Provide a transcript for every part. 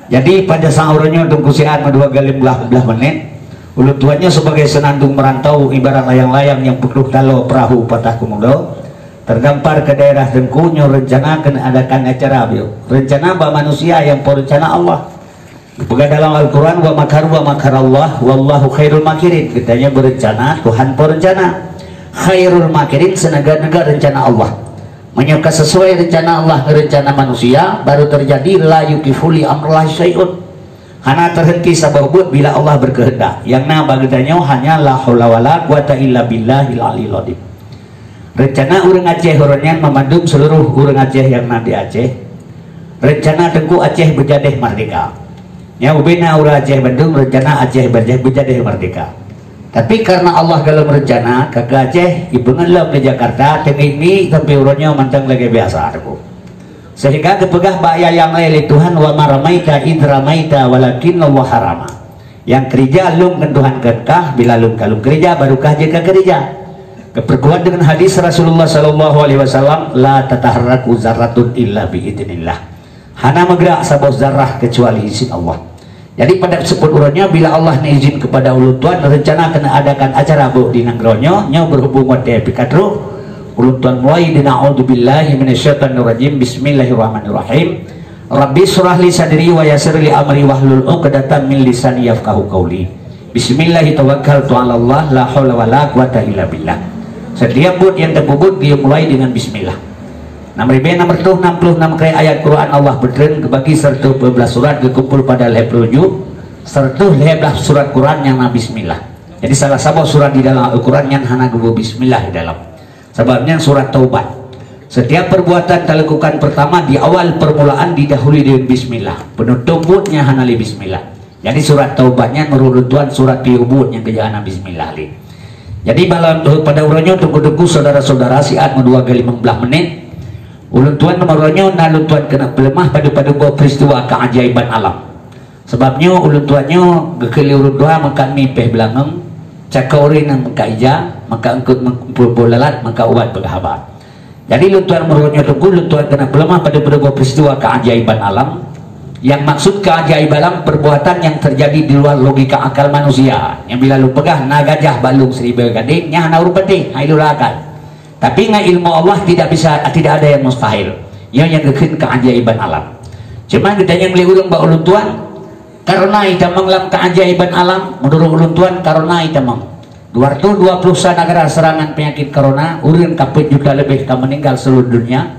Jadi pada sahurnya untuk kusian dua kali belah menit. Ulu tuannya sebagai senandung merantau ibarat layang-layang yang penuh dalau perahu patah komodo terdampar ke daerah Dengkunyo rencana kena adakan acara bio. Rencana bah manusia yang perencana Allah. Pegang dalam Al-Quran wa makar Allah wallahu khairul makirin. Katanya berencana Tuhan perencana. Khairul makirin senaga-naga rencana Allah. Menyuka sesuai rencana Allah rencana manusia baru terjadi la yukifuli amrullah syai'un. Karena terhenti sababut bila Allah berkehendak. Yang nama bagedanya hanya la haula wala quwata illa billahil aliyil azim. Rencana urang Aceh orangnya memandum seluruh urang Aceh yang nanti Aceh. Rencana Tengku Aceh berjadeh merdeka. Ya ubina urang Aceh Bandung rencana Aceh berjadeh merdeka. Tapi karena Allah kalau merencana kakak Aceh ibu ngelam di Jakarta ini tapi urangnya mantang lagi biasa aku. Sehingga kepegah bahaya yang lain Tuhan wa maramaita idramaita walakin Allah harama. Yang kerja lum kan Tuhan kekah bila lum kalum kerja barukah jika kerja. Keperkuat dengan hadis Rasulullah sallallahu alaihi wasallam la tataharraku zarratun illa biidznillah. Hana megrak sabau zarrah kecuali izin Allah. Jadi pada sebut urangnya bila Allah izin kepada ulu Tuhan rencana kena adakan acara bu di nangronyo nya berhubung wate pikatru ulu Tuhan mulai dina a'udzubillahi minasyaitonir rajim bismillahirrahmanirrahim. Rabbi shrah li sadri wa yassir li amri wahlul 'uqdatam min lisani yafqahu qawli. Bismillahi tawakkaltu 'ala Allah la haula wala quwata illa billah. Setiap bud yang terbubut dia mulai dengan bismillah. Nomor 66 kali ayat Quran Allah bertren kebagi serta 12 surat dikumpul pada level 7 serta 11 surat Quran yang nabi bismillah. Jadi salah satu surat di dalam Al-Quran yang hana gubu bismillah di dalam. Sebabnya surat taubat. Setiap perbuatan dilakukan pertama di awal permulaan didahului dengan bismillah. Penutupnya hana li bismillah. Jadi surat taubatnya menurut Tuhan surat piubut yang kejadian bismillah li. Jadi pada urangnya tunggu-tunggu saudara-saudara siat dua kali 15 menit. Ulun Tuhan nomornya nalun Tuhan kena pelemah pada peristiwa keajaiban alam. Sebabnya ulun Tuhannya gekeli urun doa maka mipeh belangeng cakaurin yang maka ija maka engkut mengumpul bolalat maka ubat berhabat. Jadi ulun Tuhan nomornya tunggu ulun Tuhan kena pelemah pada peristiwa keajaiban alam. Yang maksud keajaiban alam perbuatan yang terjadi di luar logika akal manusia. Yang bila lu pegah na gajah balung 1000 gading nya hana urut penting hailul akal. Tapi ngai ilmu Allah tidak ada yang mustahil. Yang gekeun keajaiban alam. Cuma kita yang beli urang ba ulun Tuhan karena ita menglam keajaiban alam menurut ulun Tuhan karena ita meng 220 negara serangan penyakit corona urang kapit juga lebih ka meninggal seluruh dunia.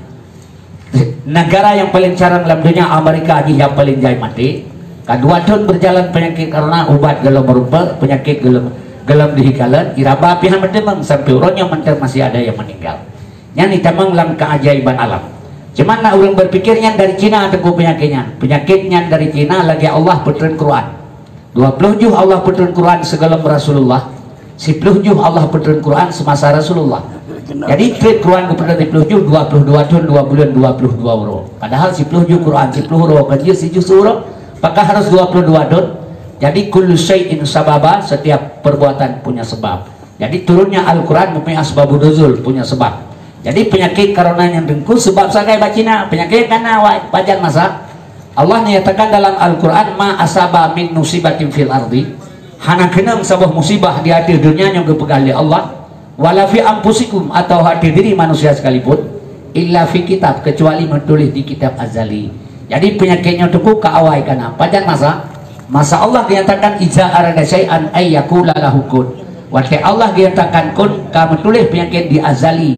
Negara yang paling carang dalam dunia Amerika aja yang paling jai mati. Kedua tahun berjalan penyakit karena ubat gelem merupa penyakit gelem dihikalan iraba pihan mendemang sampai urangnya mentar masih ada yang meninggal. Yang ditamang dalam keajaiban alam. Cuman nak orang berpikirnya dari Cina teguh penyakitnya dari Cina lagi Allah puteran Quran 20 juh Allah puteran Quran segala Rasulullah 10 juh Allah puteran Quran semasa Rasulullah. Jadi trade Quran kepada 10 juh 22 tahun 2 bulan 22 euro. Padahal 10 juh Quran 10 euro kerja 1 euro apakah harus 22 tahun. Jadi kullu syai'in sababa setiap perbuatan punya sebab. Jadi turunnya Al-Quran mempunyai asbabun nuzul punya sebab. Jadi penyakit corona yang dengku sebab sagai bacina penyakit karena wajan masa Allah menyatakan dalam Al-Quran ma asaba min musibatin fil ardi hana kenang sebuah musibah di hati dunia yang kepegang oleh Allah wala fi anfusikum atau hati diri manusia sekalipun illa fi kitab kecuali menulis di kitab azali. Jadi penyakitnya tengku kaawai kana wajan masa Allah dinyatakan iza arada syai'an ay yaqula lahu kun. Waktu Allah dinyatakan kun kamu tulis penyakit di azali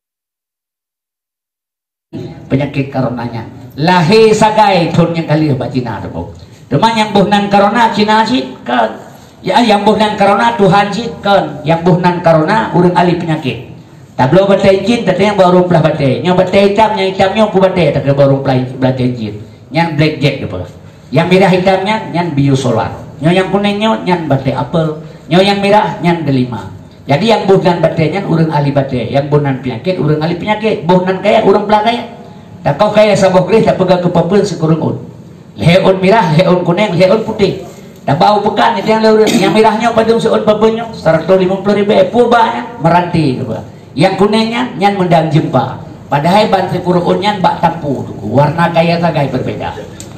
penyakit karonanya lahi sagai tun yang kali ba Cina tu. Cuma yang buhnan karona Cina sih kan. Ya yang buhnan karona Tuhan sih kan. Yang buhnan karona urang ahli penyakit. Tablo batai jin tadi yang baru pelah batai. Yang batai hitamnya ku batai tak baru pelah batai jin. Yang blackjack gitu. Yang merah hitamnya yang biosolar. Yang kuningnya yang batai apel. Yang merah yang delima. Jadi yang buhnan batainya urang ahli batai. Yang buhnan penyakit urang ahli penyakit. Buhnan kaya urang pelah kaya. Tak kau kaya sabuk leh tak pegang kepapun sekurang un. Leon merah, leon kuning, leon putih. Tak bau pekan itu yang leon. Yang merahnya padung seun papunnya 150.000 pubanya meranti. Yang kuningnya nyan mendang jempa. Padahal bantu kurunnya bak tampu. Warna kaya sagai berbeda.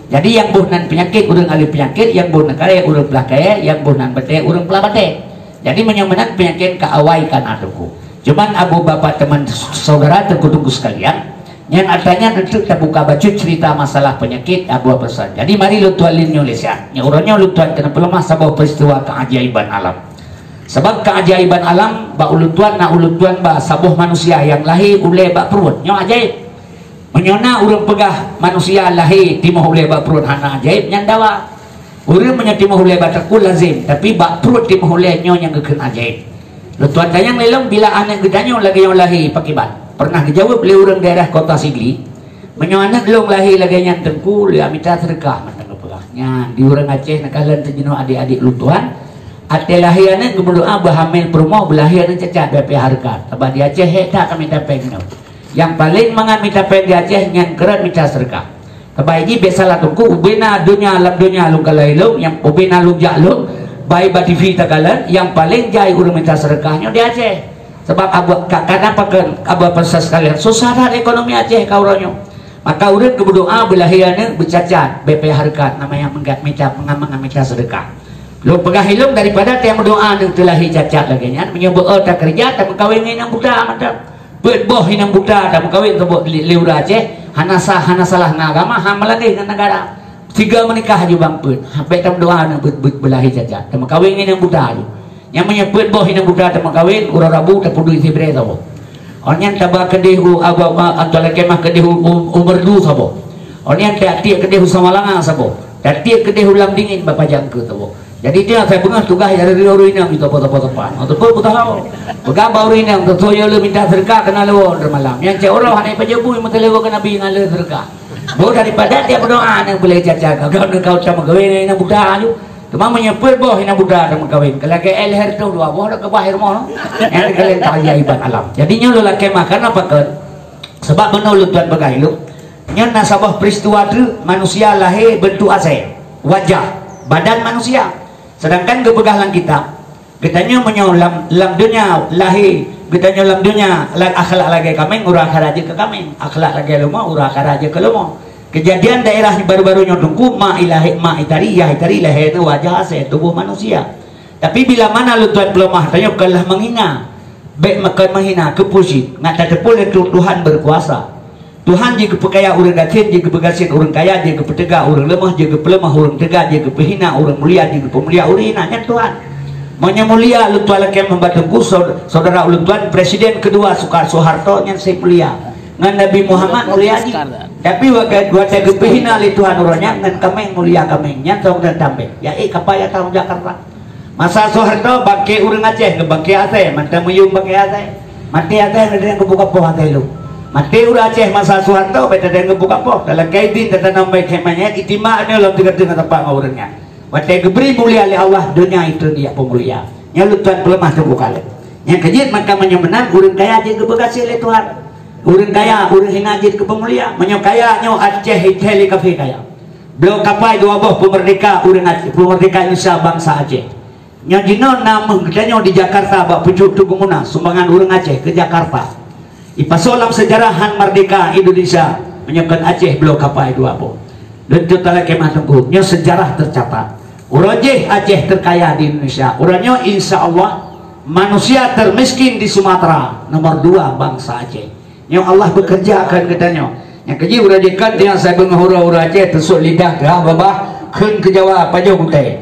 Jadi yang buhnan penyakit urang alih penyakit, yang buhnan kaya urang belah kaya, yang buhnan bete urang belah bete. Jadi menyemenan penyakit kaawai kan atuku. Cuman abu bapak teman saudara tunggu sekalian, yang artinya tentu kita buka baju cerita masalah penyakit abu pesan. Jadi mari lu tuan Indonesia, yang urangnya lu tuan kena pelemah sabah peristiwa keajaiban alam. Sebab keajaiban alam ba ulu tuan na ulu tuan ba sabuh manusia yang lahir ule ba perut nyo ajaib. Menyona urang pegah manusia lahir timah ule ba perut hana ajaib nyandawa. Urang menyatimah ule ba takul lazim tapi ba perut timah ule nyo yang gekeun ajaib. Lu tuan tayang lelong bila anak gedanyo lagi yang lahir pakibat. Pernah dijawab oleh orang daerah kota Sigli. Menyo anak long lahir lagi yang tengku le amita sedekah mantang pegah. Nya di urang Aceh nakalan terjeno adik-adik lu tuan. Ate lahiannya berdoa bahamil promo belahiannya cacat BP harga. Tabah di Aceh heta kami tapeng. Yang paling mangan minta pen di Aceh yang keren minta sedekah. Tabah ini biasalah tungku ubena dunia alam dunia lu kalailung yang ubena lu jalung bayi bativi tagalan yang paling jai urang minta sedekahnya di Aceh. Sebab karena abu persas sekalian susah ekonomi Aceh kauronyo. Maka urang berdoa belahiannya bercacat BP harga namanya minta mengamang sedekah. Lu pegah hilung daripada tiang berdoaនឹងtelah cacat lagi nya menyebut tak kerja tak kawin dengan budak mantap buat boh hinang budak tak kawin tu liura Aceh hana salah agama hamal lagi dengan negara 3 menikah aja bang put sampai tak berdoaនឹងbelahi cacat tak kawin dengan budak yang menyebut boh hinang budak tak kawin urang rabu tak pudui sibre tau onyan tabak kedehu abah antara kemah kedehu umur du sabo onyan tak tiak kedehu Samalangan sabo tak tiak kedehu lam dingin bapa jangke tau. Jadi dia saya pengah tugas dari orang ini minta apa-apa. Atau pun tahu. Begabar orang ini untuk saya lu minta sedekah kena lu malam. Yang cek orang hanya pejabu yang mentelewo kena bi ngalu sedekah. Bo daripada dia berdoa yang boleh cacat. Kau sama kawin yang budak ayu. Cuma menyebut boh yang budak sama kawin. Kalau ke elher tu dua boh dak ke bahir mono. Yang kalian keajaiban alam. Jadinya lu laki makan apa kan? Sebab benar lu tuan bagai lu. Nya nasabah peristiwa tu manusia lahir bentuk asal, wajah, badan manusia. Sedangkan kebegahlan kitanya menyolam lam dunia lahir kitanya lam dunia akhlak lagi kami urang karaja ke kami akhlak lagi lomo urang karaja ke lomo kejadian daerah baru-barunya tunggu ma itari lahir wajah ase tubuh manusia tapi bila mana lu tuan pelemah tanya kalah menghina baik makan menghina kepusi ngata tepul itu Tuhan berkuasa Tuhan jika perkaya orang gatin, jika bergasin orang kaya, jika bertegak orang lemah, jika pelemah orang tegak, jika berhina orang mulia, jika pemulia orang hina. Ya Tuhan. Maunya mulia, lu tuan laki membantuku saudara lu tuan presiden kedua Soeharto yang saya mulia. Ngan Nabi Muhammad mulia aja. Tapi waktu saya berhina li Tuhan orangnya, ngan kami mulia kami. Nyantong dan tambe. Ya kapaya tahun Jakarta. Masa Soeharto bangke orang Aceh, ngebangke Aceh, mantan meyung bangke Aceh. Mati Aceh ada yang kebuka poh Aceh lu. Mati udah Aceh masa Soeharto beda dengan buka poh dalam kaitin kata nama kemanya itimaknya lo tengah tempat ngawurnya waktu diberi mulia oleh Allah dunia itu dia pemulia nyalut Tuhan pelemah tubuh kalian yang kejit maka menyemenan urang kaya aja keberkasi oleh Tuhan urang kaya urang hina aja ke pemulia menyokaya nyo Aceh heli kafe kaya belum kapai dua boh pemerdeka urang Aceh pemerdeka Indonesia bangsa Aceh nyo jino nama gedanya di Jakarta bak pucuk tugumuna sumbangan urang Aceh ke Jakarta ipasolam sejarahan merdeka Indonesia menyebut Aceh belum kapai dua po dan tutala kemah tunggunya sejarah tercatat urajeh Aceh terkaya di Indonesia uranya insya Allah manusia termiskin di Sumatera nomor 2 bangsa Aceh yang Allah bekerja akan katanya yang keji urajehkan yang saya mengahura Aceh tersuk lidah dah babah kun ke Jawa pada hutai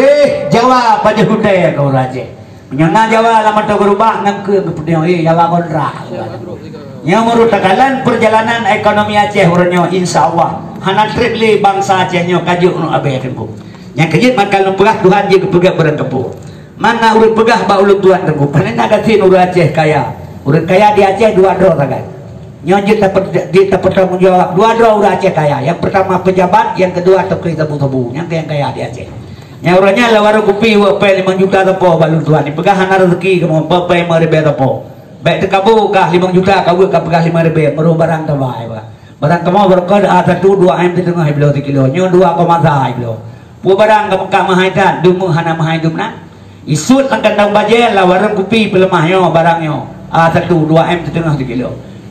Jawa pada hutai ke Aceh menyana Jawa lama tak berubah ngangke ke Jawa kontra yang merutakalan perjalanan ekonomi Aceh urangnya insya Allah hana trip li bangsa Acehnya kajuk nu abe tempu yang kejit maka lumpurah Tuhan dia kepegah berang tempu mana urang pegah ba ulun Tuhan tempu panen agatin urang Aceh kaya urang kaya di Aceh 2 dro tagai nyonjit dia bertanggung jawab 2 dro urang Aceh kaya yang pertama pejabat yang kedua tokri tabu-tabu yang kaya di Aceh yang orangnya lawaru kupi wapai 5 juta tepo balun Tuhan dipegah hana rezeki kamu papai 5.000 tepo baik tekabu kah 5 juta kau kah pegah 5.000 meru barang tabai barang kamu berkod ada 2 m di tengah belau 3 kilo nyo 2,3 kilo pu barang kamu kah mahaitan dumu hana mahai dumna isut angkat tang baje lawaru kupi pelemahnya barangnya ada 2 m di tengah 3 kilo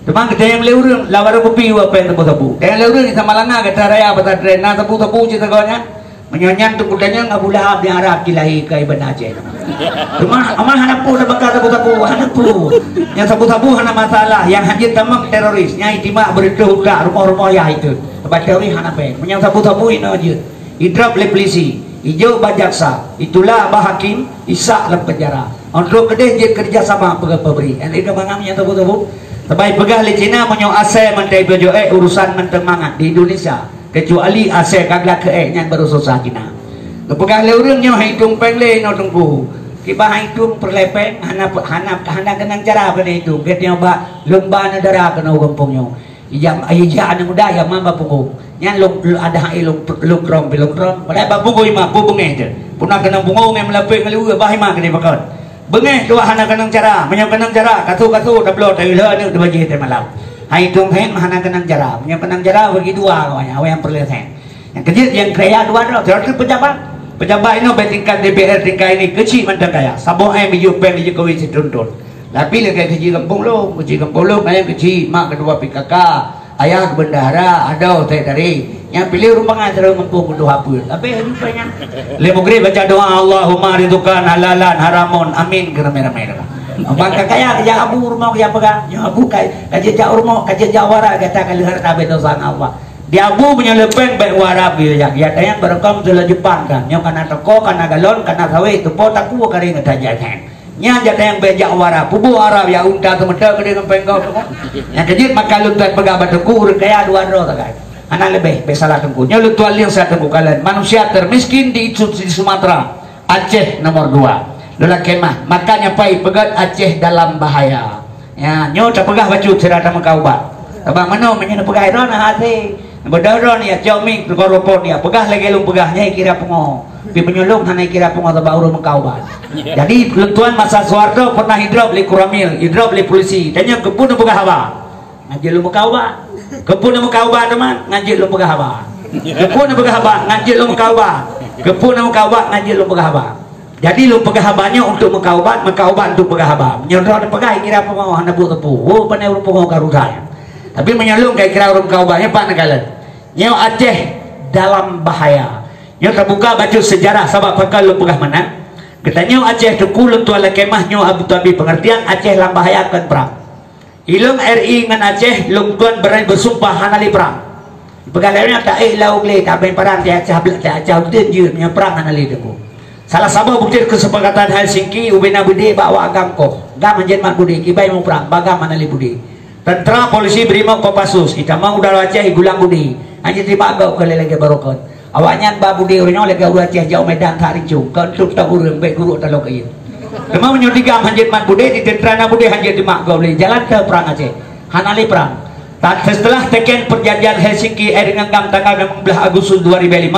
Teman kita yang leureung lawar kopi apa yang tabu-tabu. Yang leureung di Samalanga kata raya kata drena tabu-tabu cerita kawannya. Menyanyian tu kudanya ngabu lahab di Arab kilahi kai ben Aceh. Teman aman hanapu dah bakal tabu-tabu hanapu. Yang tabu-tabu hana masalah, yang hajit tamang teroris, nyai timak berituh dak rumah-rumah ya itu. Tempat teroris hanape. Yang tabu-tabu ini aja. Idrap le polisi, hijau bajaksa, itulah bahakim, isak dalam penjara. Untuk kedai je kerjasama pegawai. Yang itu mangamnya tabu-tabu. Sebaik pegah di Cina menyo ase mentai bejo urusan menteng mangat di Indonesia kecuali ase kagak ke yang baru susah Cina. Kepegah leurungnya hitung pengle no tunggu. Kiba hitung perlepeng hana kenang cara kena itu. Ketnya ba lomba negara kena kampungnya. Ijam ayja anu muda ya mamba punggung. Nya ada longkrong bilongkrong. Pada ba punggung ima punggung je. Punah kena punggung yang melepeng ngelu ba ima kena bakal. Bengeh dua hana kenang cara, menyang kenang cara, katu tablo taila ni dibagi malam. Hai tung hen hana kenang cara, menyang kenang cara bagi dua kawannya, awak yang perlihat. Yang kecil yang kaya dua dah, terus pejabat ini bertingkat DPR tingkat ini kecil macam kaya. Sabong biju pen di Jokowi situntun. Tapi lagi kecil kampung lo, ayah kecil, mak kedua PKK, ayah bendahara, ada teh dari. Yang pilih rumah terus mampu butuh apa. Tapi rupanya lemugri baca doa Allahumma ridzukan halalan haramun amin geramai-ramai. Bangka kaya kerja abu rumah kerja pegang, ya abu kerja jauh rumah kerja jawara kata kali harta bedosan Allah. Dia abu punya lepeng baik warap ya tayang berekam telah Jepang kan. Yang kana toko kana galon kana sawe itu potak ku kering tajahan. Nya jata yang bejak warap pubu Arab ya unta temeda kering pengkau. Yang kejit maka luntai pegabat ku kaya dua ro tak. Anak lebih salah tengku nyolot tual yang saya tengku kalian manusia termiskin di Sumatera Aceh nomor 2 lola kemah makanya pai pegat Aceh dalam bahaya ya nyo tak pegah baju cerita mengkaubat abang mano menyana pegah ron hati berdaron ya joming berkoropon ya pegah lagi lung pegahnya kira pungo pi penyulung hana kira pungo tabak urung mengkaubat jadi lentuan masa Soeharto pernah hidrop li kuramil hidrop li polisi tanya kebun pegah apa ngaji lu mengkaubat kepun nama kaubat teman ngaji lu pegah apa kepun nama pegah apa ngaji lu mengkaubat kepun nama kaubat ngaji lu pegah apa jadi lu pegah abanya untuk mengkaubat untuk pegah apa nyodor pegah kira pengoh hana bu tepu oh panai urung pengoh karusaya tapi menyalung kayak kira urung kaubatnya pak nagalan nyaw Aceh dalam bahaya nyaw terbuka baca sejarah sabab pakal lu pegah mana katanya Aceh tekul untuk ala kemah nyaw Abu Dhabi pengertian Aceh dalam bahaya akan perang Ilung RI dengan Aceh lungkuan berani bersumpah hanali perang. Pegalanya tak lauk le tak main perang dia Aceh utin je punya perang hanali deku. Salah satu bukti kesepakatan Helsinki ubena budi bawa agam ko. Gam anjen mak budi kibai mau perang bagam hanali budi. Tentera polisi Brimob Kopassus kita mau udara Aceh gulang budi. Anjen dibagau ke lagi barokon. Awaknya ba budi urang lagi urang Aceh jauh medan tarincu. Kentut tak urang baik guru tak lokay. Memang menyudiga hanjit mat bude di tentera bude hanjit di mak gauli jalan ke perang Aceh hanali perang setelah teken perjanjian Helsinki dengan gam tanggal 16 Agustus 2005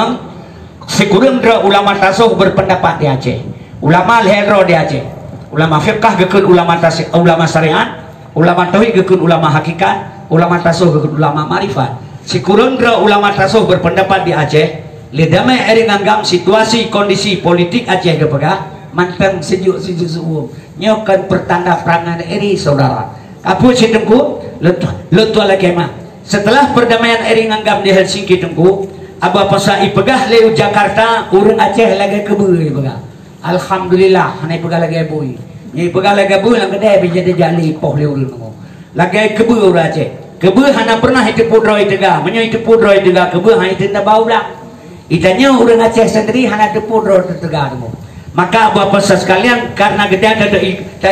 sekurang dua ulama tasawuf berpendapat di Aceh ulama lehero di Aceh ulama fiqh gekun ulama syariat ulama tauhid gekun ulama hakikat ulama tasawuf gekun ulama marifat sekurang dua ulama tasawuf berpendapat di Aceh ledamai dengan gam situasi kondisi politik Aceh gepegah manteng sejuk suum nyokan pertanda perangan eri saudara apa si tengku letu ala kemah setelah perdamaian eri nganggam di Helsinki tengku apa pasal ipegah leu Jakarta urang Aceh lagi kebui pegah alhamdulillah hanai pegah lagi bui ni pegah lagi bui lang kedai jadi jali poh leu urang lagi kebui urang Aceh kebui hana pernah itu pudroi tega menyo itu pudroi tega kebui hana itu tabau lah itanya urang Aceh sendiri hana itu pudroi tega temu maka bapak sekalian karena kita ada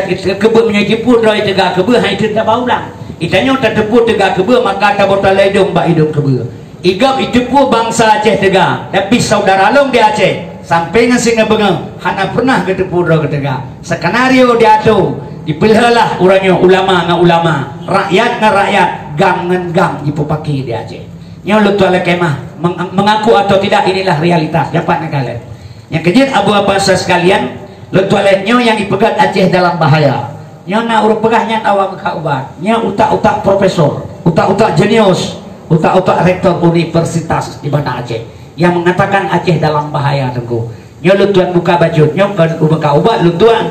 kebun menyaji pudra itu gak kebun hai itu tak baulang itanya tak tepu tegak kebun maka tak botol ledung bak hidup kebun igap itu pun bangsa Aceh tegak tapi saudara long di Aceh sampai ngasih ngebengang hana pernah ke pudra ke tegak skenario dia tu dipilihlah orangnya ulama dengan ulama rakyat dengan rakyat gang dengan gang dipupaki di Aceh nyolot tuala kemah mengaku atau tidak inilah realitas dapat negara. Yang kejut abu apa sekalian letualetnya yang dipegat Aceh dalam bahaya nya na urang pegahnya awak kaubat nya utak-utak profesor utak-utak jenius utak-utak rektor universitas di Banda Aceh yang mengatakan Aceh dalam bahaya tengku nya letuan buka baju nya kan ubah kaubat letuan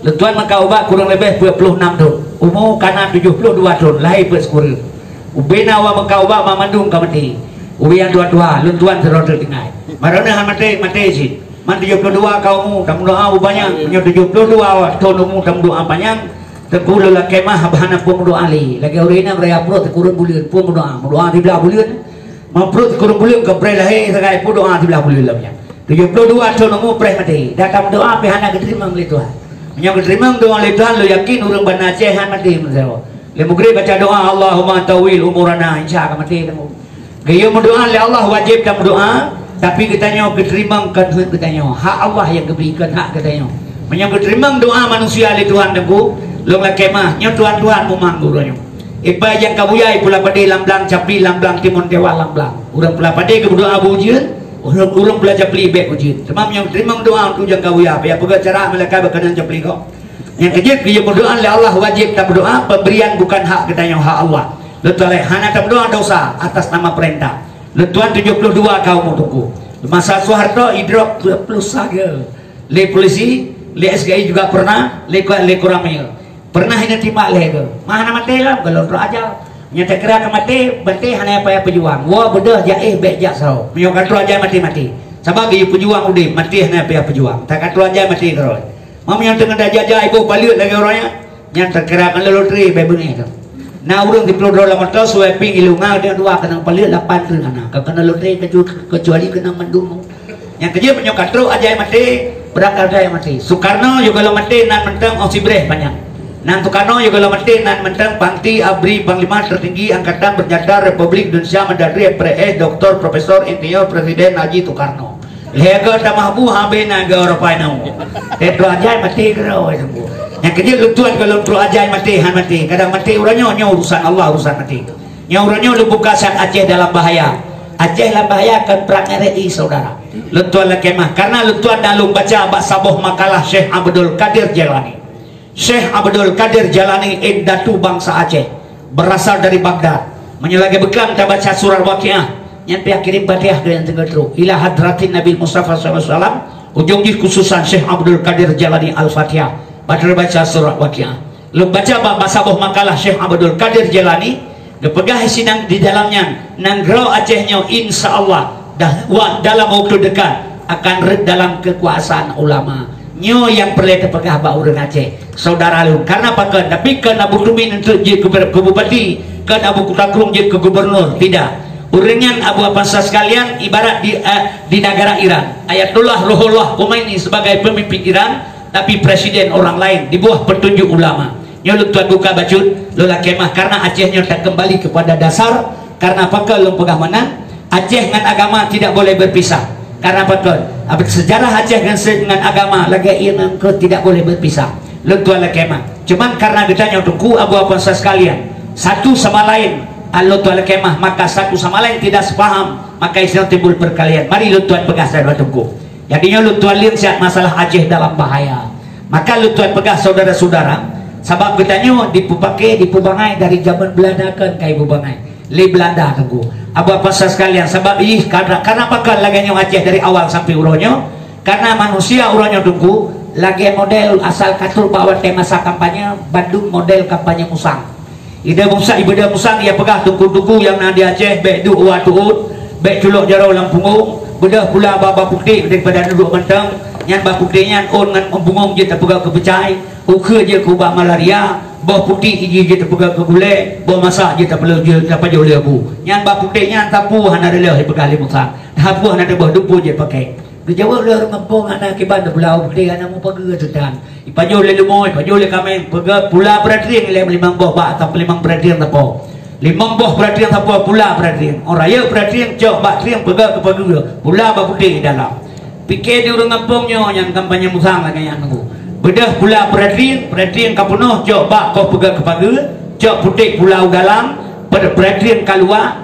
Letuan maka ubah kurang lebih 26 tahun. Umur kanan 72 tahun. Lahir bersekurang. Ubena wa maka ubah mamandung ka mati. Ubi yang tua-tua. Luntuan teror tertinggal. Marana mati sih. Man 72 kaumu. Tamu doa ubahnya. Punya 72 tahun umur. Tamu doa panjang. Tengku lelak kemah. Bahana pun doa ali. Lagi urina beraya perut. Kurun bulian. Pun doa. Doa di belah bulian. Mamprut kurun bulian. Keberai lahir. Sekai pun doa di belah bulian. 72 tahun umur. Perih mati. Datang doa. Pihana keterima oleh Tuhan. Yang keterima doa oleh Tuhan, lo yakin orang bana cehan mati mensewa. Le mugri baca doa Allahumma tawil umurana insya Allah mati kamu. Gaya doa le Allah wajib kamu doa, tapi kitanya keterima kan kitanya hak Allah yang diberikan hak kitanya. Menyang keterima doa manusia le Tuhan tengku, lo lakemah nya Tuhan mu mangguranya. Iba yang kabuyai pula pade lamblang capli lamblang timun dewa lamblang. Urang pula pade ke doa bujian. Orang belajar beli baik ujian. Semam yang terima doa tu jangan kau ya. Biar pegang cara mereka berkenan jepli kau. Yang kejip dia berdoa oleh Allah wajib tak berdoa. Pemberian bukan hak katanya hak Allah. Letuan hana tak berdoa dosa atas nama perintah. Letuan 72 kau mau tunggu. Masa Soeharto idrok plus saja. Le polisi, le SGI juga pernah. Le kuramil. Pernah ini terima le ke. Mana mati lah kalau aja. Nyata kira ke mati, berarti hanya apa pejuang. Wah bedah jaih bek jaksau. Menyokatu aja mati. Sabab dia pejuang udah mati hanya apa pejuang. Tak katu aja mati keroi. Mam yang tengah dah jajah ibu balik lagi orangnya. Nyata kira kan loteri bebeni tu. Nah urang di Pulau Dalam Mata sweeping ilunga dia dua kena balik 8 tu kana. Kena loteri kecuali kena mendung. Yang kerja menyokatu aja mati, berakal aja mati. Soekarno juga lo mati nan mentang osibreh banyak. Nan Soekarno juga lo mati nan mentang Pangti Abri Panglima tertinggi Angkatan Bersenjata Republik Indonesia Mendagri PRS Dr. Profesor Insinyur Presiden Haji Soekarno. Lega tamahbu habe naga Eropano. Itu aja mati kero sembuh. Yang kerja lutuan kalau tru aja mati han mati. Kadang mati urangnya urusan Allah urusan mati. Nya urangnya lu buka sang Aceh dalam bahaya. Aceh dalam bahaya akan perang RI saudara. Lutuan kemah karena lutuan dalam baca sabuh makalah Syekh Abdul Qadir Jailani. Syekh Abdul Qadir Jailani Datu bangsa Aceh berasal dari Baghdad. Menyelagi bekam tak baca surah Waqiah yang pihak kirim Fatihah ke yang tengah teru ila hadratin Nabi Mustafa SAW. Ujung di khususan Syekh Abdul Qadir Jailani Al-Fatihah baca surah Waqiah. Lu baca bahasa boh makalah Syekh Abdul Qadir Jailani dipegah sidang di dalamnya nanggro Acehnya insya Allah dalam waktu dekat akan red dalam kekuasaan ulama. Nyo yang perlu terpegah bak orang Aceh saudara lu karena apa kan tapi kan Abu Tumin untuk jadi ke bupati kan Abu Kutakrung jadi ke gubernur tidak uringan Abu Apasa sekalian ibarat di negara Iran Ayatullah Ruhollah Khomeini sebagai pemimpin Iran tapi presiden orang lain di bawah petunjuk ulama. Nyo lu tuan buka bacut lu kemah karena Acehnya tak kembali kepada dasar karena apa kan lu pegah menang Aceh dengan agama tidak boleh berpisah. Karena betul, sejarah Aceh dengan agama lagi yang tidak boleh berpisah. Letuan lekemah. Cuman karena ditanya tunggu abu apa sekalian, satu sama lain, letuan lekemah maka satu sama lain tidak sepaham, maka istilah timbul perkalian. Mari letuan pegah saya tunggu. Jadinya letuan lihat masalah Aceh dalam bahaya. Maka letuan pegah saudara-saudara, sebab ditanya dipakai dipubangai dari zaman Belanda kan kayak bubangai. Le Belanda tunggu. Abu apa sekalian sebab ini karena apa kan lagi Aceh dari awal sampai uronyo karena manusia uronyo tunggu lagi model asal katur bawa tema kampanye Bandung model kampanye musang ide musang ia pegah tunggu-tunggu yang di Aceh bek du uat bek culuk jarau lampungung bedah pula baba putih daripada duduk mentang yang baba putihnya on ngan membungong je terpegang kepecai uke je kubah malaria bawah putih iji je terpegang ke gulai bawah masak je terpegang je dapat je oleh abu yang bawah putihnya tapu hana ada leh pegang limusang tapu hana ada bawah dupu je pakai dijawab leh ngempong hana kiban belau putih hana mau pergi setan ipajo le lumoy ipajo le kameng pega pula beradring le 5 buah ba atau 5 beradring tapo 5 buah beradring tapo pula beradring orang raya beradring jauh bak tring pega ke pagi pula bawah putih dalam pikir dia orang ngempongnya yang kampanye musang lagi yang nunggu bedah pula perhatian kapunuh jok bak kau pegang kepada jok putih pulau dalam perhatian keluar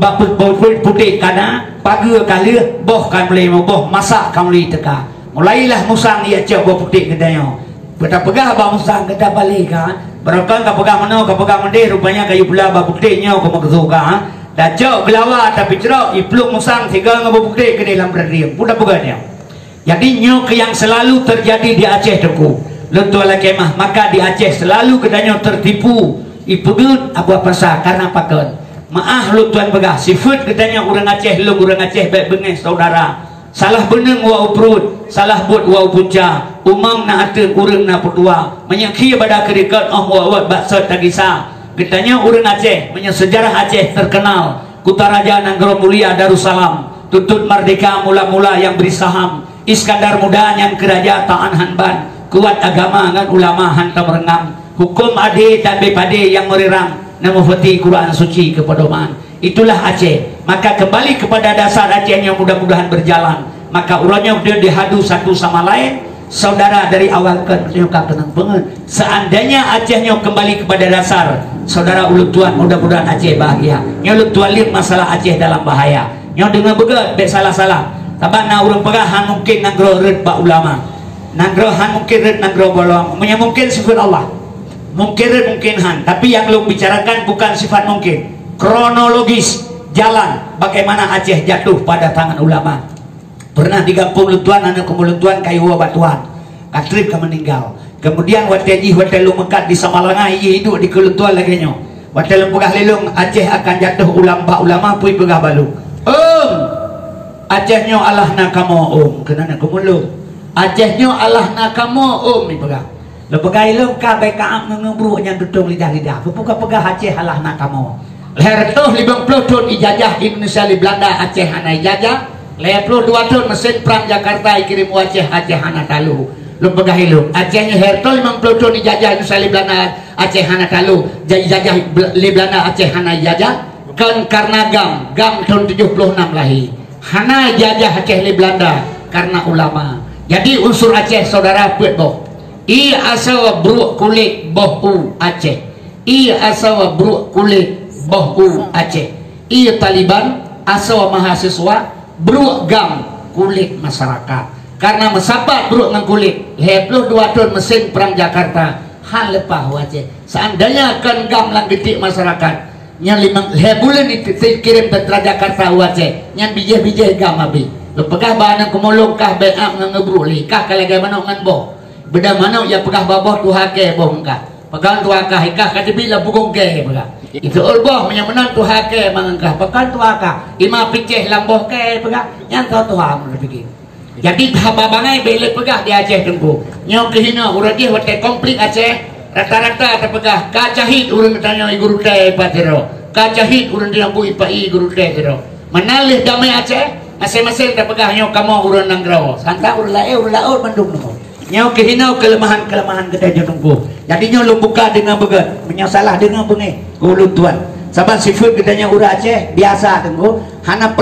putih kana pagi kali boh kan boleh boh masak kan boleh teka mulailah musang dia jok boh putih kedanya kita pegah bak musang kita balik kan berapa kau pegang mana kau pegang mendeh rupanya kayu pula bak putihnya kau mau kesuka dah jok gelawa tapi cerok ipluk musang tiga ngabuk putih ke dalam perhatian pula pegahnya. Jadi nyok yang selalu terjadi di Aceh tengku lentua lagi mah maka di Aceh selalu kedanya tertipu ipegut abu pasar karena pakai maah lu tuan begah sifat kedanya orang Aceh lu orang Aceh baik bengeh saudara salah beneng wa uprut salah buat wa punca umang na ateun urang na perdua menyaki pada kerikat wa baksat tagisa kedanya orang Aceh punya sejarah Aceh terkenal Kutaraja Nanggro Mulia Darussalam tuntut merdeka mula-mula yang beri saham Iskandar Muda yang kerajaan Hanban kuat agama dengan ulama hantam rengang hukum ade dan bepade yang merirang namufati Quran suci kepedoman itulah Aceh maka kembali kepada dasar Aceh yang mudah-mudahan berjalan maka urangnya dia dihadu satu sama lain saudara dari awal kan tenang banget seandainya Acehnya kembali kepada dasar saudara ulut tuan mudah-mudahan Aceh bahagia ulut tuan lihat masalah Aceh dalam bahaya dengar begat bek salah-salah tabana urang pegahan mungkin nanggro red ba ulama nangrohan mungkin red nangro bolong mungkin sifat Allah mungkin red mungkin han tapi yang lu bicarakan bukan sifat mungkin kronologis jalan bagaimana Aceh jatuh pada tangan ulama pernah digampung lutuan anak kemulutuan kayu batuan katrip ke meninggal kemudian wateji watelu mekat di Samalangai hidup di kelutuan lagi nyo watelu pegah lelung Aceh akan jatuh ulama pui pegah balu Acehnya Allah nakamo kenana kemulung Acehnya Allah nakamo ni pegah lo pegah ilung ka beka ngebru yang dudung lidah-lidah pegah Aceh Allah nakamo leher tuh 50 tahun ijazah Indonesia di Belanda Aceh hana ijazah leher 2 tahun mesin perang Jakarta kirim Aceh hana talu lo pegah ilung Acehnya leher tuh 50 tahun ijazah Indonesia di Belanda Aceh hana talu ijazah di Belanda Aceh hana ijazah kan karena gam tahun 76 lahir hana ijazah Aceh di Belanda karena ulama jadi unsur Aceh saudara buat boh i asawa bruk kulit boh Aceh i asawa bruk kulit boh Aceh i Taliban asawa mahasiswa bruk gam kulit masyarakat karena mesapat bruk ngang kulit 22 tahun mesin perang Jakarta hal lepah Aceh seandainya akan gam lang detik masyarakat yang 5 bulan itu kirim tentara Jakarta Aceh yang bijih-bijih gam habis lo pegah bahan kumulung kah beak ngebru li kah kalagay manok ngan boh beda manok ya pegah baboh tuhake boh engkah pegang tuakah ikah kadibila bugong ke pegah itu ulboh menyemenan tuhake mangengkah pegang tuakah ima piceh lamboh ke pegah yang tahu tuha berpikir jadi hababangai beli pegah di Aceh tengku nyok kehina uragi wate komplit Aceh rata-rata terpegah kacahit urang tanya guru teh patero kacahit urang diambu ipai guru teh tero menalih damai Aceh masing-masing terpegah nyok kamu urang nanggraw santa urang laut mandung nunggu nyok kehinau kelemahan kita jenungku jadi nyok lu buka dengan begat menyasalah dengan bengeh ulun tuan saban sifat gedanya urang Aceh biasa tengku hana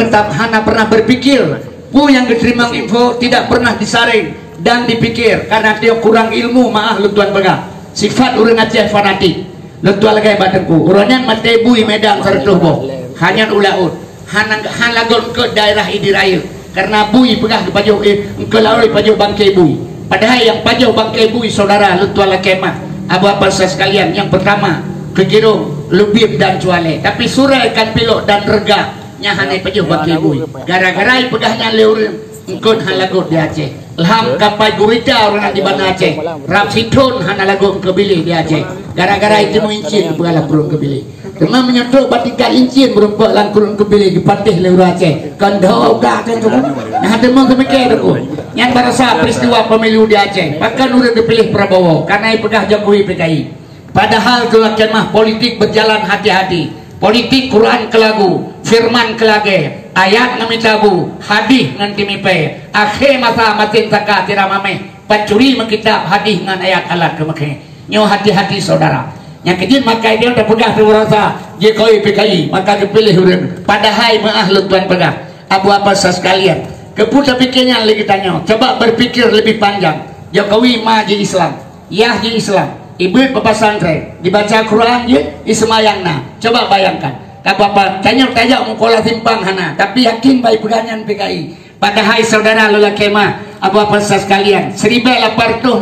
pernah berpikir yang diterima info tidak pernah disaring dan dipikir karena dia kurang ilmu maah lu tuan begah sifat urang Aceh fanatik lu tuan lagi badanku urangnya mate bui Medan sertuh boh hanya ulaut han lagon ke daerah Idirail karena bui pegah di pajau ke laut pajau bangkai bui padahal yang pajau bangkai bui saudara lu tuala kemah apa sekalian yang pertama ke Girung Lubib dan Cuale tapi Surai kan pilok dan Rega nyahanai pajau bangkai bui gara-gara pegahnya leureun engkeun halagot di Aceh Lham kapai gurita orang di mana Aceh Rap Sidon hana lagon ke Bilih di Aceh gara-gara itu muncin pegah burung ke Bilih Kena menyentuh batika incin berempat langkurun kebili di patih lewur Aceh kan dah kan tu nah ada mau kemikir aku yang berasa peristiwa pemilu di Aceh bahkan udah dipilih Prabowo karena pegah Jokowi PKI padahal tu kemah politik berjalan hati-hati politik Quran ke lagu firman ke lage ayat ngami tabu hadis ngan timipe akhir masa matin taka tiramame pacuri mengkitab hadis ngan ayat alat kemake nyo hati-hati saudara yang kecil maka dia udah pegah tu rasa Jokowi PKI maka dipilih urang padahal maahlut tuan pegah abu apa sekalian keputar pikirnya lagi tanya coba berpikir lebih panjang Jokowi maji Islam yah ji Islam ibu pesantren dibaca Quran je ismayangna coba bayangkan apa tanya mukola timpang hana tapi yakin baik pegangan PKI padahal saudara lelaki mah apa sekalian 1867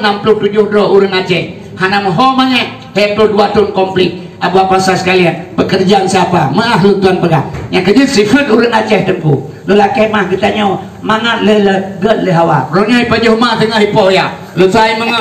urang Aceh hana mohomanya 22 tahun komplit apa sekalian pekerjaan siapa maaf tuan pegang yang kedua sifat urang Aceh tengku lelaki mah kitanya mangat lele ged le hawa ronya pajah mah tengah hipoya lu sai mangan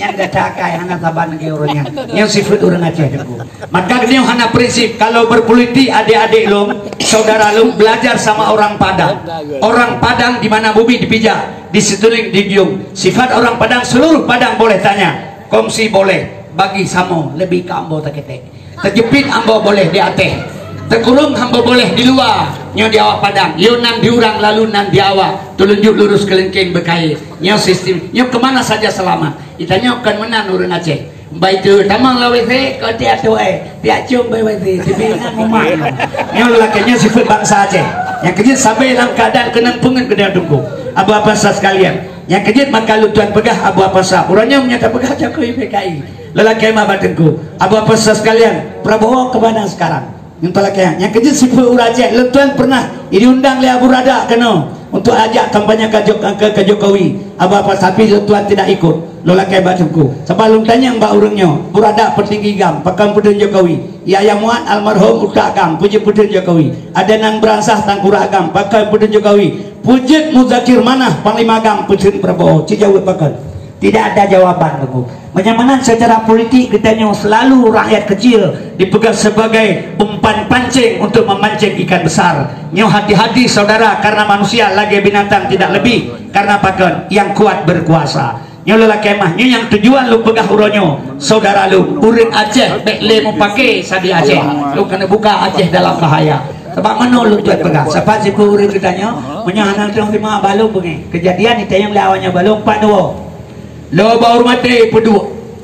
yang gatakai hana saban ke urangnya yang sifat urang Aceh dengku. Maka dia hana prinsip kalau berpolitik adik-adik lu saudara lu belajar sama orang Padang. Orang Padang di mana bumi dipijak, disetuling, digiung. Sifat orang Padang seluruh Padang boleh tanya. Kongsi boleh, bagi samo lebih ke ambo tak ketek. Terjepit ambo boleh di ateh. Terkurung hamba boleh di luar nyo di awak Padang yo nan diurang lalu nan di awak tulunjuk lurus kelengkeng berkait nyo sistem nyo kemana saja selamat itanya akan menang urang Aceh baik tu tamang lawe se ko dia tu dia cium bae se dibingan rumah nyo lakinya sifat bangsa Aceh yang kejut sampai dalam keadaan kenampungan kena tunggu apa-apa sah sekalian yang kejut maka lu tuan pegah apa-apa sah urangnya menyata pegah Jokowi PKI lelaki mah batengku apa-apa sah sekalian Prabowo ke mana sekarang yang kejut sifat urang Aceh lentuan pernah diundang oleh Abu Rada kena untuk ajak kampanye ke Jokowi apa-apa tapi lentuan tidak ikut lelaki batengku sebab lu tanya mbak urangnya Abu Rada petinggi gam pakai pudun Jokowi Yaya Muat almarhum utak gam puji pudun Jokowi ada nang beransah tangkura gam pakai pudun Jokowi puji Muzakir Manah panglima gam pudun Prabowo cijawut pakai tidak ada jawaban aku. Bagaimana secara politik katanya selalu rakyat kecil dipegang sebagai umpan pancing untuk memancing ikan besar. Nyo hati-hati saudara karena manusia lagi binatang tidak lebih karena pakan yang kuat berkuasa. Nyo lelaki mah nyo yang tujuan lu pegah uronyo saudara lu urang Aceh bekle mau pakai sadi Aceh lu kena buka Aceh dalam bahaya. Sebab mana lu tuan pegah sebab si urang katanya menyahanang tong lima balung begini kejadian itu yang lawannya balung 42 Lawa baur mati pedua.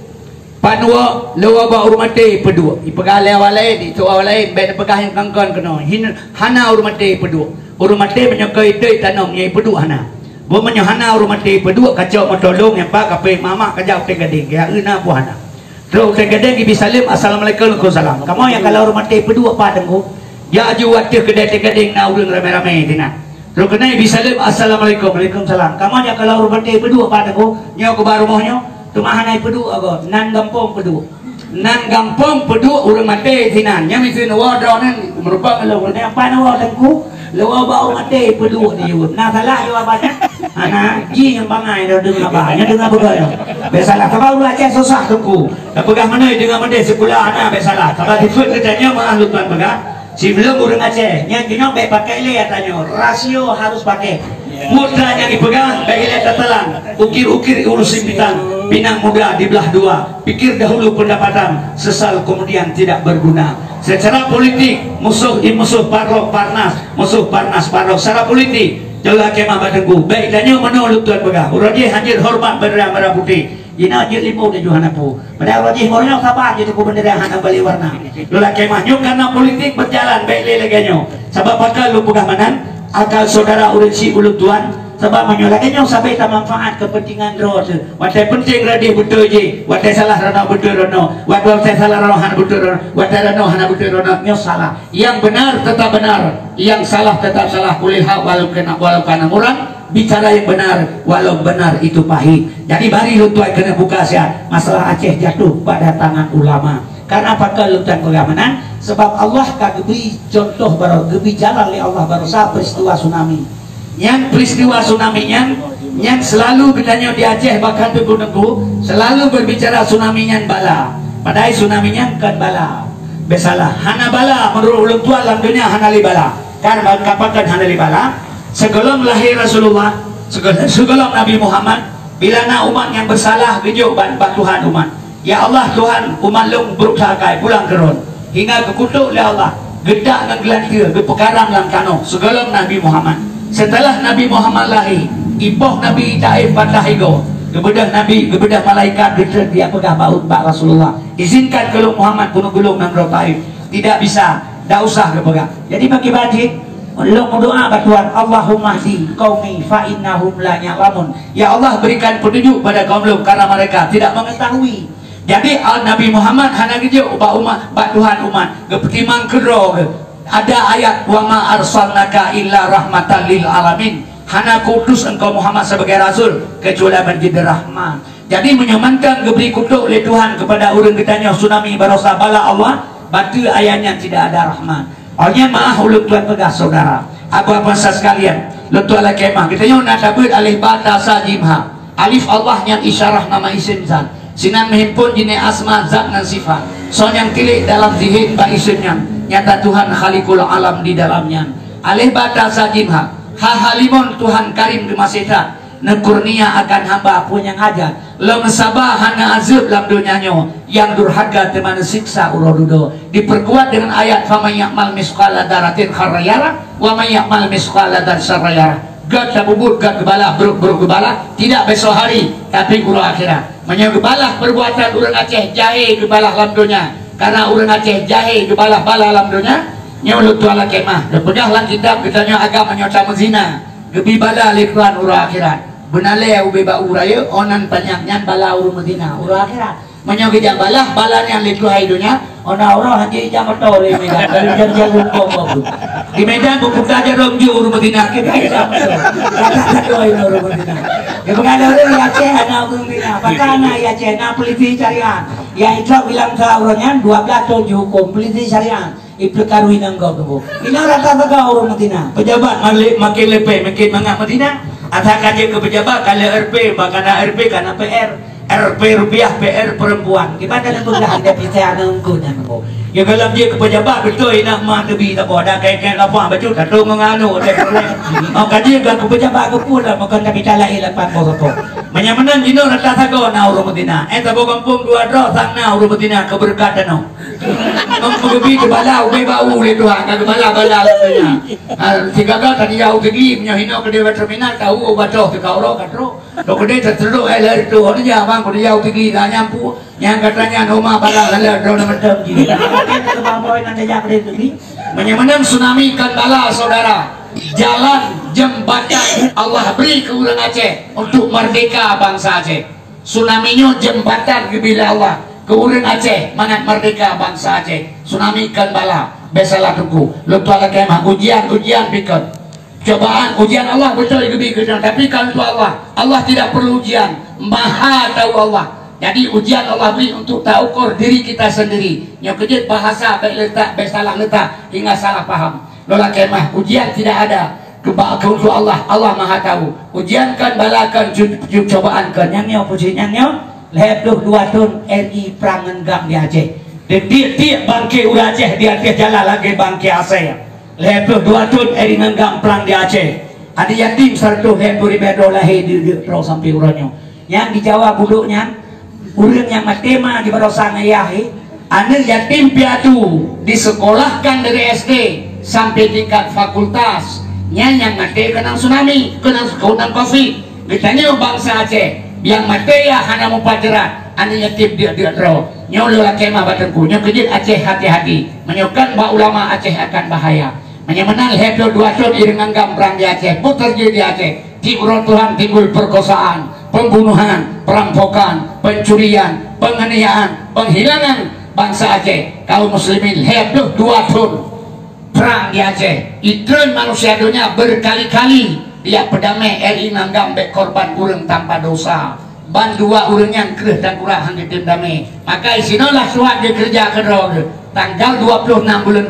Panua lawa baur mati pedua. Ipegal lawa lain, itu awal lain, baik pegah yang kangkon kena. Hana ur mati pedua. Ur mati menyokai dei tanam nyai pedua hana. Bo menyohana ur mati pedua kacau matolong yang pak kape mama kajau te gading ya euna pu hana. Terus te gading ibi salim assalamualaikum waalaikumsalam. Kamu yang kalau ur mati pedua padengku. Ya aju watih kedai te gading na urang rame-rame tina. Terus kena ibi salim assalamualaikum waalaikumsalam. Kamu yang kalau ur mati pedua padengku. Nyo ke baru mohnya tumahanai pedua ago nan gampong pedua nan gampong pedua urang mati tinan nya misin wadon merupakan lo ne apa na wadonku lo bau mati pedua di urang nah salah yo abanya ana ji yang bangai do dengan abanya dengan begoyo besalah kalau Aceh susah tuku pegang mana dengan mende sekolah ana besalah kalau disebut katanya mah lutan pegang sebelum urang Aceh nya kino bae pakai le katanya rasio harus pakai muda yang dipegang bagilah tetelan ukir-ukir urus simpitan pinang muda dibelah dua pikir dahulu pendapatan sesal kemudian tidak berguna secara politik musuh parok parnas musuh parnas parok secara politik jelas kemah badengku baik dan yang menolak tuan pegang urang dia hadir hormat bendera merah putih ina hadir limu di johanapu pada urang dia ngornya kapan jadi ku bendera hana bali warna jelas kemah nyuk karena politik berjalan baik leleganya sebab bakal lu pegang manan akal saudara urensi ulut tuan sebab menyolaknya sampai tak manfaat kepentingan roh watai penting radih betul je watai salah rana betul rana watai salah rana hana betul rana watai rana hana betul rana nyo salah yang benar tetap benar yang salah tetap salah kulil hak walau kena murang bicara yang benar walau benar itu pahit jadi bari lu tuan kena buka siat masalah Aceh jatuh pada tangan ulama karena apakah lu tuan pengamanan sebab Allah kagebi contoh baru gebi jalan oleh Allah baru sah peristiwa tsunami yang peristiwa tsunami yang selalu katanya di Aceh bahkan di Gunungku selalu berbicara tsunami nya bala padahal tsunami nya kan bala besalah hana bala menurut ulun tua dalam dunia hana li bala kan kapakan hana li bala sebelum lahir Rasulullah sebelum Nabi Muhammad bila na umat yang bersalah gejuk Tuhan umat ya Allah Tuhan umat long berusaha kai pulang keron hingga kekutuk oleh Allah gedak dan gelantir berpekaram dalam kano sebelum Nabi Muhammad setelah Nabi Muhammad lahir ipoh Nabi Taif Fatahigo kebedah Nabi kebedah malaikat gedak dia pegah baut bak Rasulullah izinkan kalau Muhammad kuno gulung nang Taif tidak bisa dah usah kepegang jadi bagi bajik lo doa batuan Allahumma hdi qaumi fa innahum la ya'lamun ya Allah berikan petunjuk pada kaum lu karena mereka tidak mengetahui. Jadi Nabi Muhammad hana geje ubah umat bak Tuhan umat kepetimang kedro ada ayat wa ma arsalnaka illa rahmatan lil alamin hana kutus engkau Muhammad sebagai rasul kecuali menjadi rahmat. Jadi menyamankan geberi kutuk oleh Tuhan kepada orang ketanya tsunami barosa bala Allah batu ayatnya tidak ada rahmat. Olehnya maaf ulut Tuhan pegah saudara apa-apa sekalian lu tu ala kemah katanya nak dabut alif bata sa jimha alif Allah yang isyarah nama isim zat sinan menghimpun jine asma zat dan sifat so yang tilik dalam zihin baisunnya nyata Tuhan Khalikul alam di dalamnya alih bata sajimha ha halimun Tuhan karim gemasita nekurnia akan hamba punya ngajak lem sabah hana azab dalam dunianya yang durhaka teman siksa urodudo diperkuat dengan ayat faman ya'mal misqala daratin kharayara wa man ya'mal misqala dar sarayara gad sabubut gad gebalah beruk gebalah tidak besok hari tapi uro akhirat menyegebalah perbuatan urang Aceh jahe gebalah dalam dunia karena urang Aceh jahe gebalah bala dalam dunia nyulut tuala kemah depedah lan kitab kitanya agama nyota mezina gebi bala likuan uro akhirat benale ube ba uraya onan panyaknya bala uro medina uro akhirat menyogi jang balah balanya liku haidunya ona uro haji jang motor di Medan dari jang lumpong di Medan buku aja dong ju uro medina kita sama kata doa uro medina ya pengen ada ya Aceh anak uro medina pakana ya Aceh na peliti syariah ya itu bilang sa uronya 12 tahun dihukum peliti syariah itu karuin enggak tuh ini rata rata uro medina pejabat makin lepe makin mangga medina atau kaji ke pejabat kali RP makana RP karena PR RP rupiah PR perempuan gimana yang berlahan dari saya nunggu nunggu ya kalau dia ke pejabat betul nak mah lebih tak bodoh kayak apa baju tak tahu menganu oh kaji ke pejabat ke pula makan tapi tak lain lepas foto menyamanan jino rata tago na urut medina tabo kampung dua dro sang na urut medina keberkatan no mengebi ke bala ube bau le doang ke bala lamanya tiga tadi jauh pergi menyohino ke dewa terminal tahu obato ke kauro katro do kede terus eler tu orang Jawa ko jauh pergi dah nyampu yang katanya rumah bala eler do macam gini ke baboy nanti jak pergi menyamanan tsunami ikan bala saudara jalan jembatan Allah beri ke urang Aceh untuk merdeka bangsa Aceh tsunami-nya jembatan bila Allah ke urang Aceh manat merdeka bangsa Aceh tsunami ikan bala besalah tuku lu tuala kemah ujian pikir cobaan ujian Allah betul lebih gede tapi kalau Allah tidak perlu ujian maha tahu Allah jadi ujian Allah beri untuk tahu ukur diri kita sendiri nyokejit bahasa baik letak besalah letak hingga salah paham lola kemah ujian tidak ada untuk Allah maha tahu ujian kan balakan cobaan kan yang pujian yang lebih 2 tahun RI perang enggam di Aceh dia bangke udah Aceh di Aceh jalan lagi bangke Aceh lebih 2 tahun RI enggam perang di Aceh ada yatim sertu lebih ribedo lahir di terus sampai urannya yang di Jawa buduknya urang yang matema di barosan ayahi ada yatim piatu disekolahkan dari SD sampai tingkat fakultas yang mati kena tsunami kena COVID ditanya bangsa Aceh yang mati ya hanya mau pacaran ane yatim dia draw nyolo la kemah batengku nyokejit Aceh hati-hati menyokan ba ulama Aceh akan bahaya menyemenal hebdo 2 tahun iringan gambrang di Aceh putar di Aceh timbul Tuhan timbul perkosaan pembunuhan perampokan pencurian penganiayaan penghilangan bangsa Aceh kaum muslimin hebdo 2 tahun perang di Aceh iklan manusia dunia berkali-kali dia pedamai RI nanggam bek korban urang tanpa dosa ban 2 urang yang kereh dan kurang hangit damai maka isinolah suat dia kerja kedua tanggal 26 bulan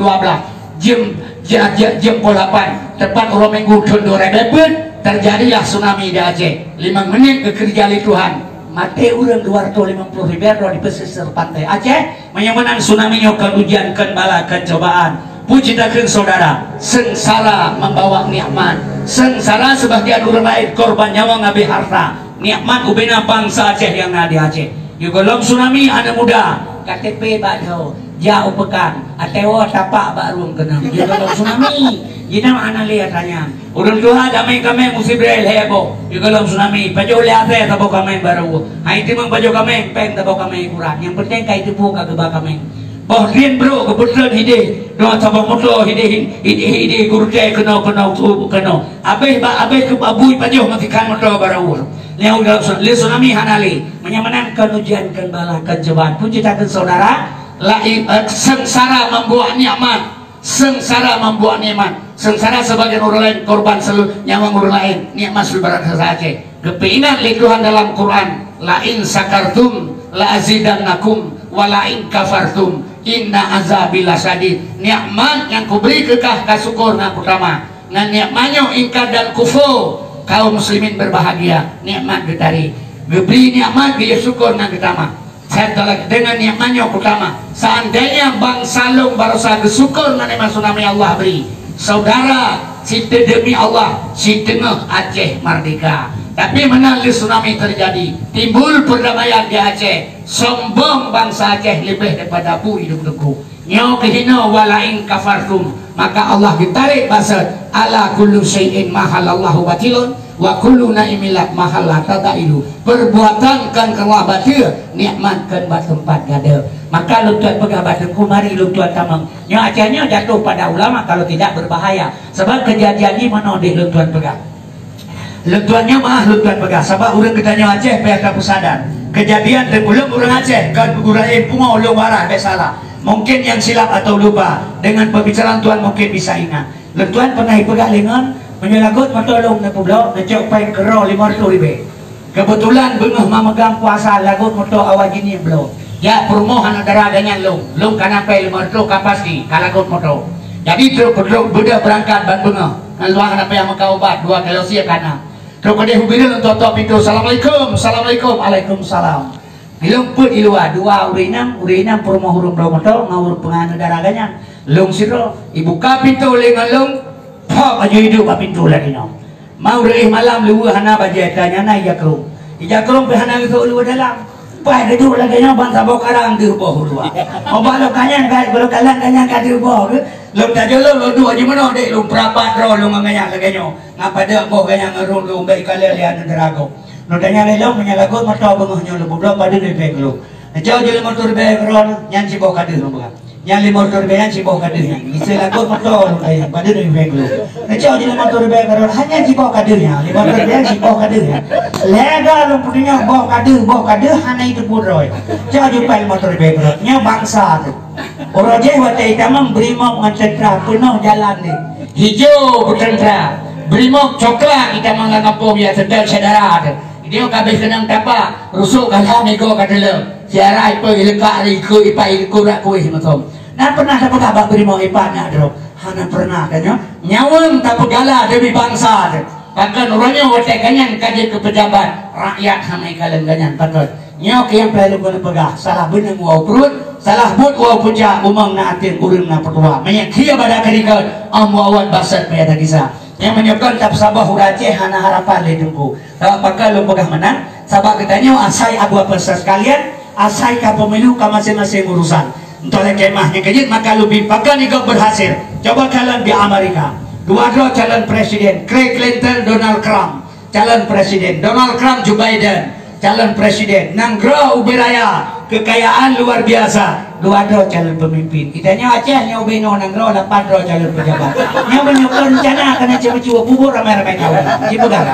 12 jam 8 tepat orang minggu tahun 2000 terjadilah tsunami di Aceh 5 menit ke kerja Tuhan mati urang 250 ribu di pesisir pantai Aceh menyamanan tsunami nyokan ujian kan bala kan cobaan pujidakan saudara sengsara membawa nikmat sengsara sebagian orang lain korban nyawa ngabe harta nikmat ubena bangsa Aceh yang ada di Aceh yugolong tsunami ada muda KTP badho jauh pekan atewo tapak baru kena yugolong tsunami jina mana lihat tanya urang tua damai kami musibrel hebo yugolong tsunami pajo lihat tabo kami baru hai timang pajo kami peng tabo kami kurang yang penting kai tipu kageba kami bah rian bro kebetulan hide doa sabang motor hide gurte kena abeh ke abui pajoh matikan motor baru leu dalam tsunami hanali menyamanan ujian kan bala kan cobaan puji takkan saudara sengsara membuat nikmat sengsara sebagian orang lain korban seluruh nyawa orang lain nikmat seluruh saja kepingan Tuhan dalam Quran lain sakartum la azidannakum walain kafartum inna azabila sadid nikmat yang kuberi kekah kasukur yang pertama ngan nikmatnya ingkar dan kufur kaum muslimin berbahagia nikmat getari Geberi nikmat dia syukur nang ketama. Saya dengan nikmatnya utama. Seandainya Bang Salung barusan bersyukur nang nikmat tsunami Allah beri. Saudara, si demi Allah, si tengah Aceh merdeka. Tapi mana tsunami terjadi, timbul perdamaian di Aceh. Sombong bangsa Aceh lebih daripada pu hidup teguh. Nyo kehina walain kafartum, maka Allah ditarik bahasa ala kullu syai'in mahalallahu batilun wa kullu naimilat mahalla tatailu. Perbuatan kan kelah batil, nikmat kan bat tempat gada. Maka lu tuan pegang badanku, mari lu tuan tamang. Nyo Acehnya jatuh pada ulama kalau tidak berbahaya. Sebab kejadian ini menodih lu tuan pegang. Lu tuannya mah lu tuan pegang. Sebab orang ketanya Aceh pihak tak sadar. Kejadian terpulang orang Aceh kan gurai punga ulung warah salah. Mungkin yang silap atau lupa dengan pembicaraan Tuhan mungkin bisa ingat. Tuhan pernah pegang lengan menyelagut matolong na pulau ngecok pai kero 500 ribu. Kebetulan bengah memegang kuasa lagut moto awajini belum. Ya permohonan negara dengan long kana pai 500 kapasti kalagut moto. Jadi terus budak berangkat ban bengah ngeluar apa yang mengkaubat 2 kilo sia kana. Terus kade hubiril untuk top itu assalamualaikum waalaikumsalam. Dilumput di luar dua urinam perumah hurung belum motor ngawur penganut daraganya long siro ibuka pintu lengalong pop aja hidup pintu lagi no mau relih malam lu hana bajetanya na ijakrung pehana itu lu dalam pai duduk lagi no bangsa bokarang di bawah luar mau balok kanyan kalau kalian kanyan ka di bawah lu tajolo lu dua di mana dek lu perapat ro lu nganya lagi no ngapa dak boh kanya ngerung lu baik kalian lihat derago. Nodanya lelong menyalagut mata bengahnya lu belum pada ni peglo. Jauh jadi motor begron yang sibuk kader bukan. Yang motor beyan sibuk kadernya. Bisa lagut motor ayam pada ni peglo. Jauh jadi motor begron hanya sibuk kadernya. Motor beyan sibuk kadernya. Lega lu punya bawa kader hanya itu puroi. Jauh jadi motor begron nya bangsa tu. Orang Jawa tamam berimok ngancentra penuh jalan ni. Hijau bercentra. Berimok coklat kita menganggap biar sedar saudara tu. Dia kabeh senang tapak rusuk kalah nego kadele siarai pergi lekak riku ipai kurak kuih matom nah pernah dapat abak beri mau ipanya dro hana pernah tanya nyawang tak pegala demi bangsa bahkan orangnya watek ganyan kaje ke pejabat rakyat hamai kalian ganyan patut nyok yang perlu kena pegah salah benar mau perut salah but wau puja umang na atin urang na pertua banyak kia pada kadikat awat basat payah kisah yang menyebabkan tak sabah Aceh hana harapan ledungku. Apakah lu pegah menang? Sabah katanya asai abu peserta sekalian, asai ka pemilu ka masing-masing urusan. Entoleh kemahnya kejit maka lu bimpakan ikut berhasil. Coba kalian di Amerika. Dua-dua calon presiden, Craig Clinton, Donald Trump. Calon presiden, Donald Trump, Joe Biden. Calon presiden, Nanggro Ubiraya, kekayaan luar biasa. Dua-dua calon pemimpin. Kitanya Aceh nyaw beno Nanggro 8 calon pejabat. Nyaw menyukur rencana karena cuma bubur ramai-ramai kawin. Di negara.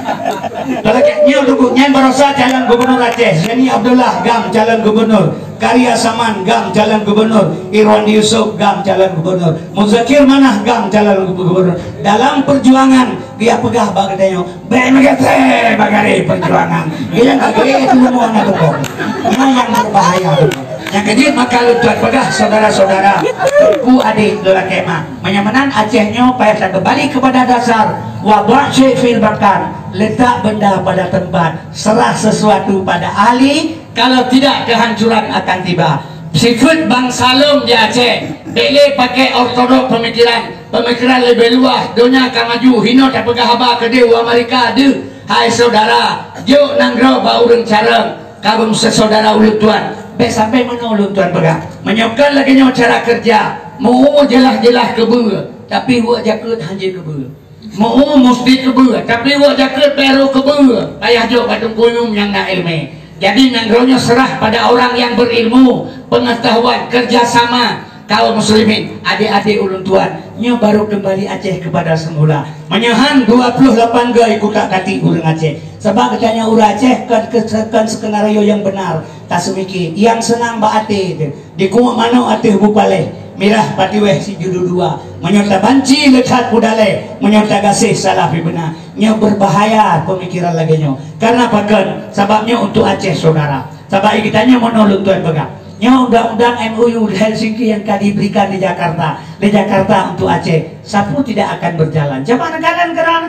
Kalau nyaw dukung nyan Barosa calon gubernur Aceh, Yani Abdullah Gam calon gubernur, Karya Saman Gam calon gubernur, Irwan Yusuf Gam calon gubernur, Muzakir Manah Gam calon gubernur. Dalam perjuangan dia pegah bagatnya, BMGT bagari perjuangan. Dia kagak itu semua nak dukung. Ini yang berbahaya. Yang kedua maka lu tuan pegah saudara-saudara ku adik lelaki mah menyamanan Acehnya payah kembali kepada dasar wabah syifil bakar letak benda pada tempat serah sesuatu pada ahli kalau tidak kehancuran akan tiba. Sifat Bang Salung di Aceh beli pakai ortodok pemikiran lebih luas dunia akan maju hino tak pegah haba ke dia Amerika dia hai saudara yuk nanggro bau urang careng kagum sesaudara ulut tuan sampai menolong tuan pegang menyokkan lagi cara kerja mau jelas-jelas kebun tapi buat jakut hanya kebun mau mesti kebun tapi buat jakut peru kebun ayah jauh batung kuyum yang nak ilmu jadi nanggronya serah pada orang yang berilmu pengetahuan kerjasama kaum muslimin adik-adik ulun tuan nya baru kembali Aceh kepada semula menyahan 28 gay kutak kati urang Aceh sebab katanya urang Aceh kan skenario yang benar tak semiki yang senang baate di kuma mano ateh bupale mirah patiweh si judu dua menyerta banci lekat budale menyerta gasih salah benar nya berbahaya pemikiran lagi nya karena pakan sebabnya untuk Aceh saudara sebab kitanya menolong tuan pegang undang-undang MOU Helsinki yang diberikan di Jakarta untuk Aceh sapu tidak akan berjalan. Coba kalian kerana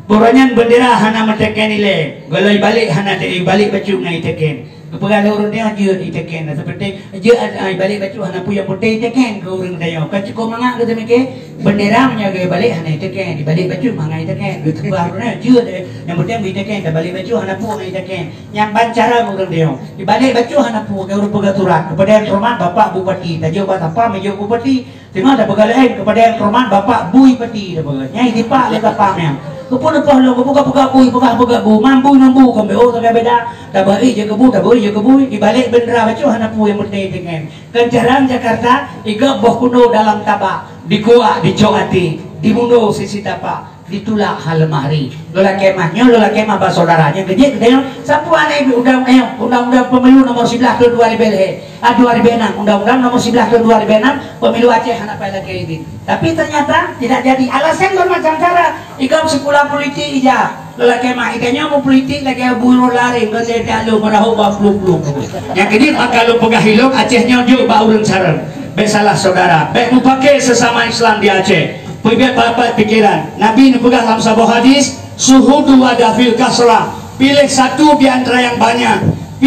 Boranyan bendera hana meteken ile. Goloi balik hana tei balik baju ngai teken. Kepegal urang dia je iteken. Seperti je balik baju hana puya putih teken ke urang dia. Kan cukup mangak ke temeke bendera menyaga balik hana teken. Di balik baju mangai teken. Gitu barunya je de. Yang penting iteken ke balik baju hana pu ngai teken. Yang bancara urang dia. Di balik baju hana pu ke urang pegaturan. Kepada yang hormat Bapak Bupati. Tajo apa mejo Bupati. Tengah ada pegal lain kepada yang hormat Bapak Bui Pati. Nyai dipak le kapamnya. Kepun apa lo buka bu mampu kombe oh tak beda tak beri je kebu di balik bendera bacu hana pu yang mesti dengan kencaran Jakarta iga boh kuno dalam tabak di kuak di coati di mundo sisi tapak ditulak hal mahri lola kemah saudaranya gede sapu aneh undang-undang pemilu nomor 11 tahun 2006 undang-undang nomor 11 tahun 2006 pemilu Aceh hana pada ini tapi ternyata tidak jadi alasan bermacam cara ikam sekolah politik ija lola kemah ikanya mau politik lagi buru lari gede dalu merahu baplu yang kedua maka lo pegah hilok Acehnya juga baurun sarang besalah saudara baik mau pakai sesama Islam di Aceh punya bapak pikiran Nabi pegang dalam sebuah hadis suhudu wadafil kasrah pilih satu di antara yang banyak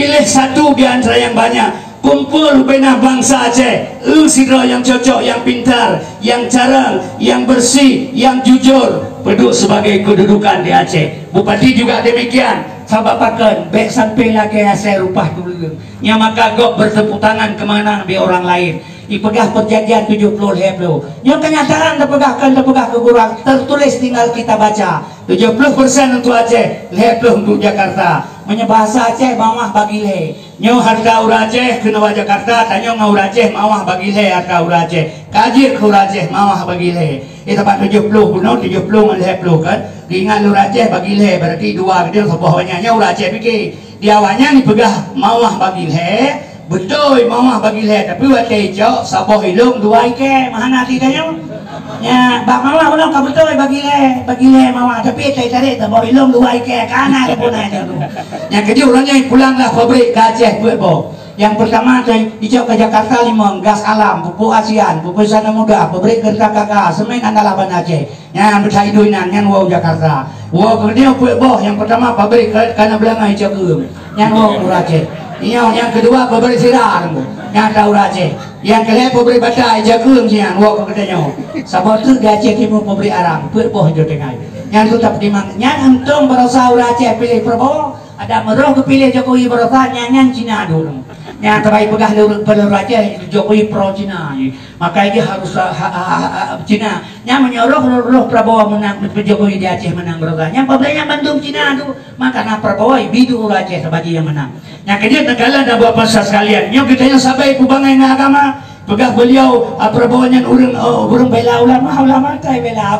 kumpul bina bangsa Aceh lu sidro yang cocok yang pintar yang jarang yang bersih yang jujur penduduk sebagai kedudukan di Aceh Bupati juga demikian sabapakan baik sampai lagi saya rupah dulu nya maka gok bertepuk tangan kemana di orang lain ipegah perjanjian 70 heblo yang kenyataan terpegah kekurang tertulis tinggal kita baca 70% untuk Aceh heblo untuk Jakarta menyebahasa Aceh mawah bagi le nyo harga ura Aceh kena Jakarta tanyo ngau Aceh mawah bagi le harga ura Aceh kajir ke Aceh mawah bagi le tempat 70 kuno 70 heblo kan diingat ura Aceh bagi le berarti dua dia sebawahnya nya ura Aceh pikir di awalnya dipegah mawah bagi le betul mawah bagi le tapi waktu hijau saboh hidung dua ike mana tidaknya ya bak mawah belum kau betul bagi le mawah tapi tarik saboh hidung dua ike kana pun aja tu yang kedua orangnya pulanglah pabrik ke Aceh buat yang pertama hijau ke Jakarta limong gas alam pupuk ASEAN pupuk sana muda pabrik kerja kakak semen andalaban Aceh yang bersahiduinan yang wow Jakarta wow kemudian buat yang pertama pabrik karena belanga hijau ke yang wow Aceh yang kedua pabrik sirar yang tahu Aceh yang kelima pabrik batai jagung siang wak katanya sabot tu di Aceh Timur pabrik arang berboh jo tengah yang tu tak dimang yang untung berasa Aceh pilih Prabowo ada meroh kepilih Jokowi berasa nyanyian Cina dulu yang terbaik pegah pada Aceh Jokowi pro Cina maka dia harus Cina yang menyuruh Prabowo menang Jokowi di Aceh menang berasa yang pabriknya Bandung Cina tu maka nak Prabowo bidu Aceh sebagai yang menang yang kedua negara dan bapak sekalian yang kitanya sampai kubangai agama pegah beliau Prabowo yang urang bela ulama tai bela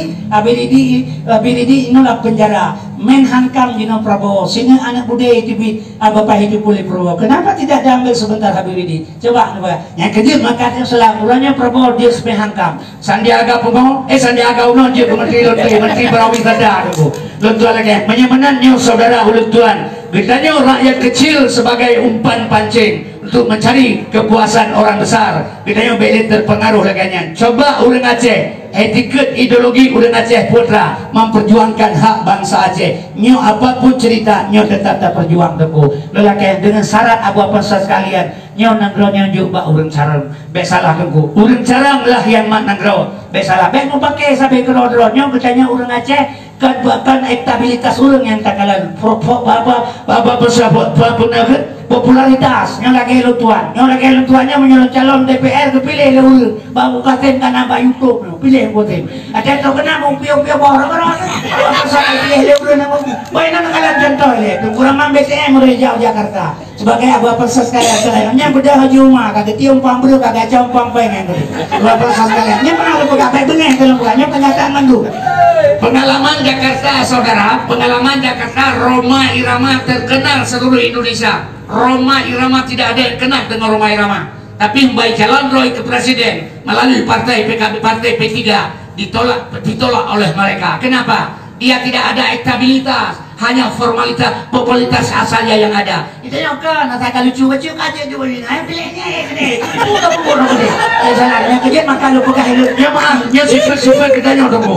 abididi inolah penjara menhankam dino Prabowo sini anak budaya TV bapak hidup boleh Prabowo kenapa tidak diambil sebentar abididi coba yang kedua maka selalunya Prabowo dia sepehankam Sandiaga Uno dia menteri pariwisata Luntuan lagi menyemenannya saudara Luntuan Betanya rakyat kecil sebagai umpan pancing untuk mencari kepuasan orang besar. Betanya belit terpengaruh lagi. Coba orang Aceh, etiket ideologi orang Aceh putra memperjuangkan hak bangsa Aceh. Nyo apapun cerita, nyo tetap perjuang teguh. Lelaki dengan syarat apa sekalian. Nyo nanggronyo juga orang carang. Besalah teguh. Orang carang lah yang mak nanggro. Besalah. Bek mau pakai sampai ke rodronyo. Betanya orang Aceh. Bahkan elektabilitas orang yang tak kalah popularitas yang lagi luntuannya menyalon calon DPR kepilih lewat baru katen karena apa YouTube pilih kotem ada tu kena mau pio-pio orang-orang apa saya pilih lewat nama baik nak kalian contoh le kurang BTM Rejau Jakarta sebagai apa sekalian yang beda haji rumah kagak tiung pambru kagak campang pengen apa sekalian nya pernah lu kagak benih kalau bukannya kenyataan mandu pengalaman Jakarta saudara pengalaman Jakarta Roma Irama terkenal seluruh Indonesia Roma Irama tidak ada yang kenal dengan Roma Irama tapi baik calon Roy ke presiden melalui partai PKB partai P3 ditolak oleh mereka kenapa dia tidak ada elektabilitas hanya formalitas popularitas asalnya yang ada itu yang kan nanti lucu aja juga ini pilihnya ini bukan salahnya kerja maka lu buka hilutnya maaf nya super kita nyodong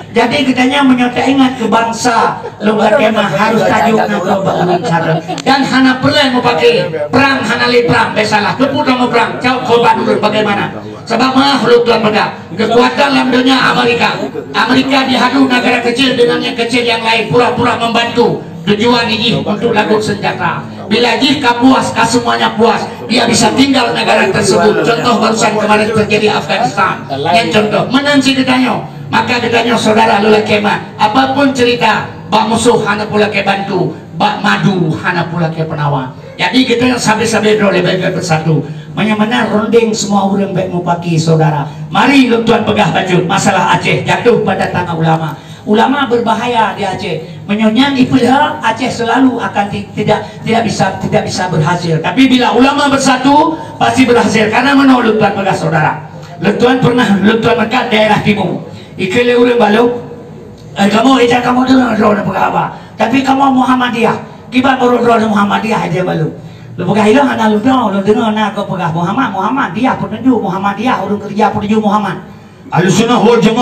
Jadi katanya menyota ingat ke bangsa lomba kemah harus tajuk nak berulun cara dan hana perlu mau pakai perang hana li perang besalah keputusan mau perang jauh korban dulu bagaimana sebab mah lu tuan pegang kekuatan dalam dunia Amerika dihadu negara kecil dengan yang kecil yang lain pura-pura membantu tujuan ini untuk lagu senjata bila jika puas semuanya puas dia bisa tinggal negara tersebut. Contoh barusan kemarin terjadi Afghanistan yang contoh menanci katanya. Maka katanya saudara lula kemah apapun cerita bak musuh hana pula ke bantu bak madu hana pula ke penawan. Jadi kita yang sabi-sabi lebih bersatu mana-mana ronding semua orang baik mau pagi saudara. Mari lu tuan pegah baju masalah Aceh jatuh pada tangan ulama berbahaya di Aceh menyonyang ipilha Aceh selalu akan tidak bisa berhasil. Tapi bila ulama bersatu pasti berhasil karena menolak tuan pegah saudara. Lutuan pernah lutuan dekat daerah timur ikele urang balu kamu ejak kamu dulu apa tapi kamu Muhammadiyah kibat baru Muhammadiyah aja balu lu pegah hilang anak lu dengar anak kau pegah Muhammadiyah petunjuk Muhammadiyah urang kerja petunjuk Muhammad Ahlussunnah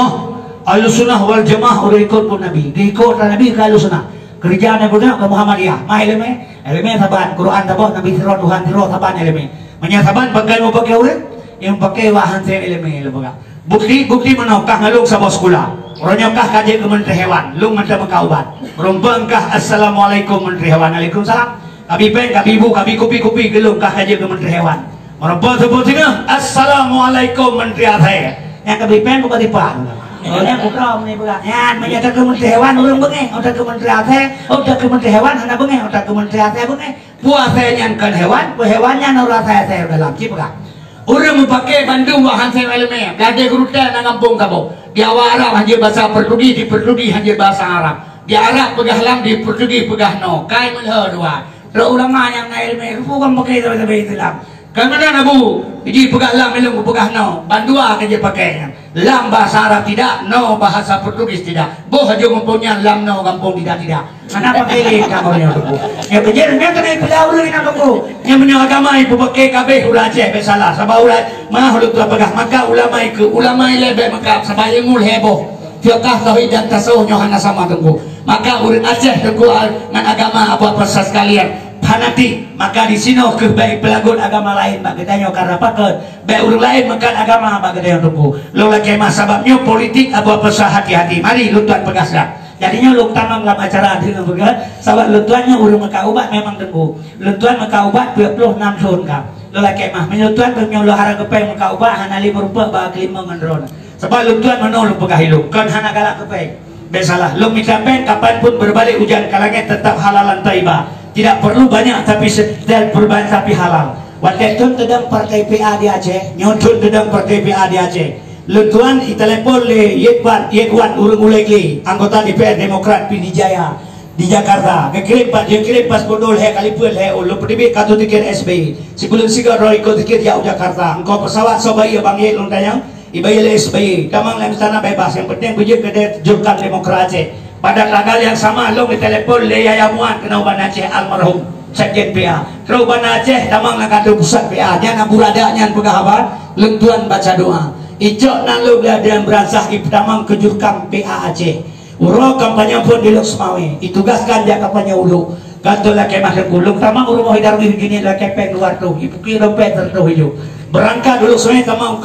wal Jamaah urang ikut pun Nabi diikut Nabi ke Ahlussunnah kerjaan yang benar ke Muhammadiyah mah eleme saban Quran tabah Nabi siro Tuhan siro saban eleme menyasaban pakai mau pakai urang yang pakai wahan sen eleme lu pegah bukti menokah ngalung sa bos kula ronyokah kaji ke Menteri Hewan lung menteri makaubat rumpangkah Assalamualaikum Menteri Hewan Waalaikumsalam kabi pen kabi ibu kabi kupi gelung kah kaji ke Menteri Hewan merumpang sebutnya Assalamualaikum Menteri Athe yang kabi pen buka tipan yang kukram ni buka yang menyata ke Menteri Hewan urang bengi udah ke Menteri Athe udah ke Menteri Hewan hana bengi udah ke Menteri Athe bengi puasanya nyankan hewannya nurut Athe dalam cipuka orang memakai Bandung wahan saya eleme belajar gurutan nang kampung kamu di awal Arab hanya bahasa Portugis di Portugis hanya bahasa Arab di Arab pegah lam di Portugis pegah no kai melha dua lo ulama yang na eleme bukan pakai bahasa Islam kan mana nabu jadi pegah lam ilmu pegah no bandua kerja pakainya lam bahasa Arab tidak no bahasa Portugis tidak boh aja mempunyai lam no kampung tidak kenapa pilih kamu nya ya kejernya kena pilau lagi nak kamu yang punya agama ibu pakai kabeh ulah Aceh besalah sabah ulah mah ulah telah pegah maka ulama lebih maka sabah ilmu heboh fiqh tauhid dan tasawuf nyohana sama tengku maka urang Aceh tengku dengan agama apa persas kalian fanatik maka di sini ke baik pelagut agama lain mak katanya karena pakai baik urang lain makan agama mak katanya tengku lo lagi mah sababnya politik apa persah hati-hati mari lu tuan pegaslah jadinya lu tamang dalam acara dengan begitu sahabat lutuannya urang makaubat memang tengku lutuan makaubat 26 tahun kah lu lagi mah menyutuan punya lu harap kepeng makaubat hana 5 rupiah bah kelima ngendron sebab lutuan mana lu pegah hidup kan hana galak kepeng besalah lu minta pen kapanpun berbalik hujan kalangnya tetap halalan taibah tidak perlu banyak tapi sedang berbanyak tapi halal waktu tedang partai PA di Aceh nyotun tedang partai PA di Aceh lutuan itelepon le Yekwan urang ulegi anggota DPR Demokrat Pidi Jaya di Jakarta kekirim pas bodol he kalipun he lu pedibi katu tikir SBY sebelum sigar roy ko tikir ya Jakarta engkau pesawat sobai bang ye lu tanyang ibayel SBY kamang lem sana bebas yang penting bujur ke jurkan Demokrat Aceh pada tanggal yang sama lo telepon le Yaya Muan kena Uban Aceh almarhum Sekjen PA terus Uban Aceh tamang nak kata pusat PA nya nak buradanya pegah apa lentuan baca doa ijok nang lo beladian beransah iptamang kejurkam PA Aceh uro kampanye pun di Lok Semawe ditugaskan dia kampanye ulu kantor laki masuk gulung tamang uro mau hidar begini laki peng luar tuh ibu kira peter tuh hijau berangkat dulu semuanya tamang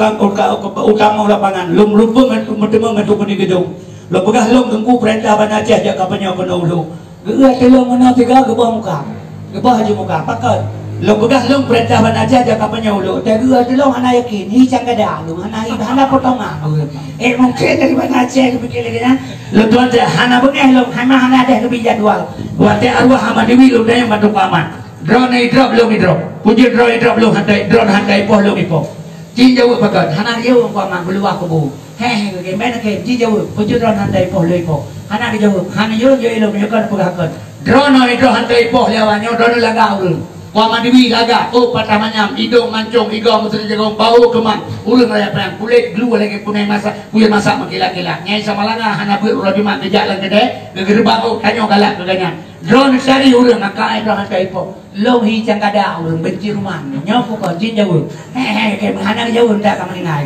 utama lapangan lum lumpung ngetuk di gedung lo pegah lo gengku perintah Ban Aceh dia kampanye kena ulu gerak telung mana tiga gebah muka gebah aja muka pakai lo pegah lo perintah Ban Aceh dia kampanye ulu tapi gerak telung hana yakin ini cang kada lo hana potongan mungkin dari Ban Aceh kepikir lagi na lo tuan hana bengeh lo hana ada kebijakan jadwal waktu arwah Ahmad Dewi lo dah yang bantu paman drone drop lo drop puji drone drop lo drone hantai poh lo ipoh cing jauh pakai hana jauh paman beluah kebu hehe bagaimana ke cing jauh puji drone hantai poh lo ipoh hana jauh lo menyukai pegahkan drone hantai poh lawannya drone laga urun Wama Dewi laga, oh patah manyam, hidung mancung, hidung mesti jaga bau kemang, ulun raya perang, kulit glue lagi punai masak, kulit masak makila-kila, nyai sama langa, hana buat ulah cuma kejak lang kede, gegerbang oh kanyo galak keganya, drone cari urang akai drone kai po lo hi chang kada urang benci rumah nyo ko ko jin jauh ke mana jauh ndak ka meninggal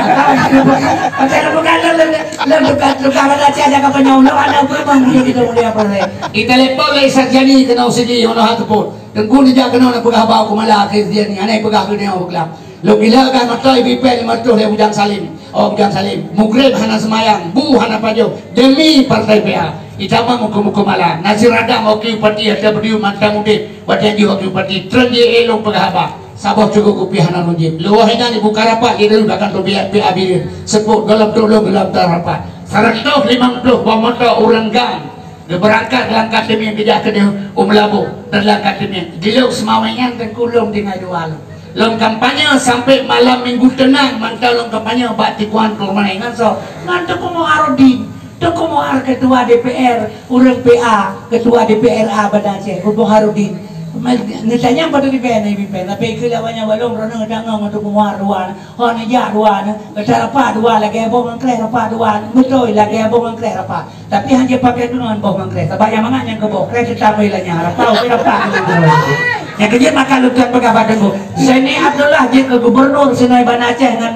lo bukan ada aja ka penyo lo ada apa bang gitu dia apa le telepon le sarjani kena usiji ono hat po tengku ni ja kena na pegah ba ko mala akhir dia ni anai pegah ni o klam lo gila kan matoi bipel matoi le bujang salim oh bujang salim mugrib hana semayang bu hana pajo demi partai PA itama muka-muka malah nasir radang oki upati ada berdiri mantang ude wadah di oki upati trenje elong pegahaba sabah cukup kupi hana runjib luah ini buka rapat dia dulu bahkan tu biar abirin sepuk dalam tolong dalam rapat 150 pemotor orang gang dia berangkat langkah demi tidak ke dia umlabu dan langkah demi diluk semawayan dan kulung dengan dua long kampanye sampai malam minggu tenang mantau long kampanye batikuan kurmane nganso ngantuk mau arodi Toko Mohar ketua DPR, urang PA, ketua DPRA Bandar Aceh, Toko Harudin. Nitanya pada DPR ni BPN, tapi kelawanya walong rona ngedang Toko Mohar duan, hon ya duan, betul apa duan lagi abang mangkles apa duan, betul lagi abang mangkles apa. Tapi hanya pakai duan abang mangkles. Sebab yang mana yang kebok, kres kita belanya, apa apa yang kerja maka lukian pegabat tengku Seni Abdullah je ke gubernur Senai Bandar Aceh ngan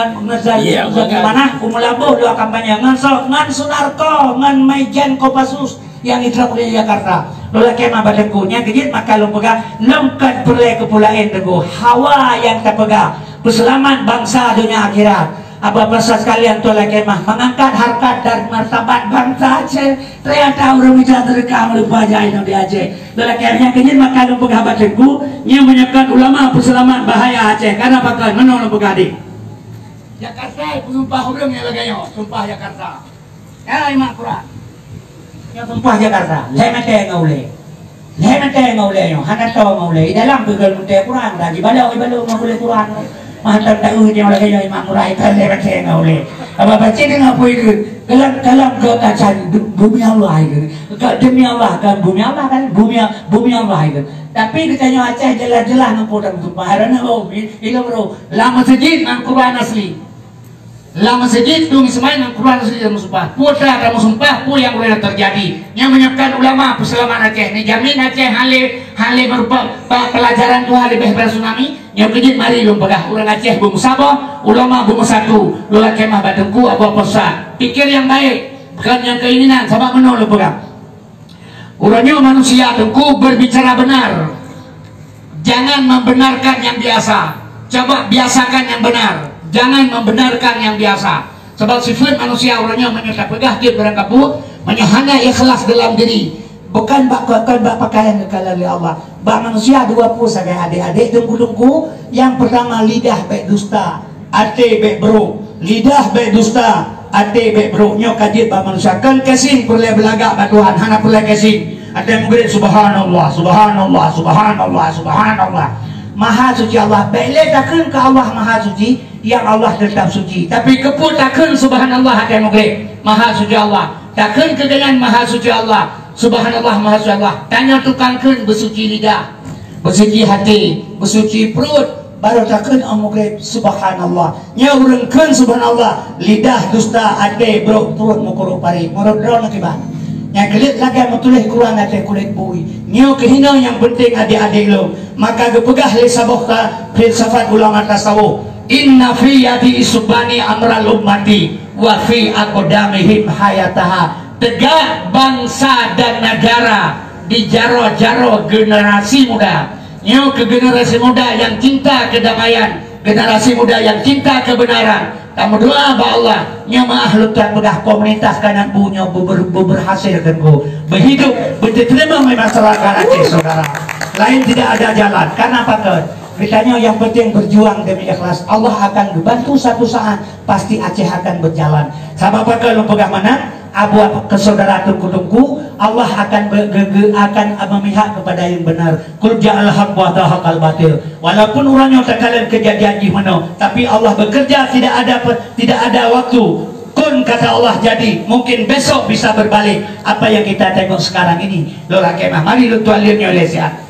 mana kumulabuh dua kampanye ngan Sunarko ngan Maijen Kopassus yang Islam di Jakarta lola kemah badengku yang kerja maka lu pegang lengkap perlai kepulauan tengku hawa yang terpegang perselamat bangsa dunia akhirat apa bangsa sekalian tu lagi mah mengangkat harkat dan martabat bangsa Aceh ternyata orang bisa terekam lupa jahit di Aceh lelaki yang kini maka lumpuk habat tengku yang menyekat ulama perselamat bahaya Aceh karena pakai menolak pegadi Jakarta sumpah orang yang lagi sumpah Jakarta ya imak Quran yang sumpah Jakarta lemete ngaule yo hana tahu ngaule dalam begal munte Quran lagi balau ngaule Quran Mantan tahu dia lagi yang imam murai terlebih saya ngaule. Apa baca dengan apa itu? Kalam kau kacan bumi Allah itu. Demi Allah kan bumi Allah kan bumi Allah itu. Tapi ditanya Aceh jelas-jelas nampak sumpah. Karena itu bro. Lama masjid nang Quran asli. Lama masjid tu mismain nang Quran asli dan sumpah. Putra kamu sumpah pu yang boleh terjadi. Yang menyiapkan ulama perselamat Aceh. Ni jamin Aceh hale berupa pelajaran tu hale behber tsunami. Yang kejit mari lu pegah ulang Aceh bung sabah ulama bung satu lola kemah batengku apa sa pikir yang baik bukan yang keinginan sama menol lu pegah urangnya manusia tengku berbicara benar jangan membenarkan yang biasa coba biasakan yang benar jangan membenarkan yang biasa sebab sifat manusia urangnya menyata pegah dia berangkapu menyahana ikhlas dalam diri bukan bak pakaian kekal Allah bak manusia 20 sebagai adik-adik tunggu-tunggu yang pertama lidah baik dusta ate baik bro lidah baik dusta ate baik bro nyok kajit bak manusia kan kesin perlu belagak bak Tuhan hana perlu kesin ada mugrid subhanallah subhanallah subhanallah subhanallah maha suci Allah baiklah takkan ke Allah maha suci yang Allah tetap suci tapi keput takkan subhanallah ada mugrid maha suci Allah takkan ke dengan maha suci Allah subhanallah maha suci Allah tanya tukang kun bersuci lidah bersuci hati bersuci perut baru takkan amugre subhanallah nya urang kun subhanallah lidah dusta ade bro perut mukuru pari morot drone kiba nya kelit lagi mutulih Quran ade kulit bui nya kehina yang penting adik-adik lo maka gepegah li sabokha filsafat ulama tasawuf inna fi yadi isubani amral ummati wa fi aqdamihim hayataha tegak bangsa dan negara di jaro-jaro generasi muda nyo ke generasi muda yang cinta kedamaian generasi muda yang cinta kebenaran kamu doa ba Allah nyo maahlutan bedah komunitas kanan bunyo berhasil kenku berhidup berterima masyarakat Aceh saudara lain tidak ada jalan karena apa kan Kitanya yang penting berjuang demi ikhlas. Allah akan membantu satu saat, pasti Aceh akan berjalan. Sama apa kalau pegang mana? Abu kesaudara tungku-tungku, Allah akan memihak kepada yang benar. Qul ja'al haqq wa zahaqal batil. Walaupun orangnya terkalian kejadian di mana, tapi Allah bekerja tidak ada waktu. Kun kata Allah jadi, mungkin besok bisa berbalik. Apa yang kita tengok sekarang ini, lola kemah. Mari lu tualirnya oleh siap.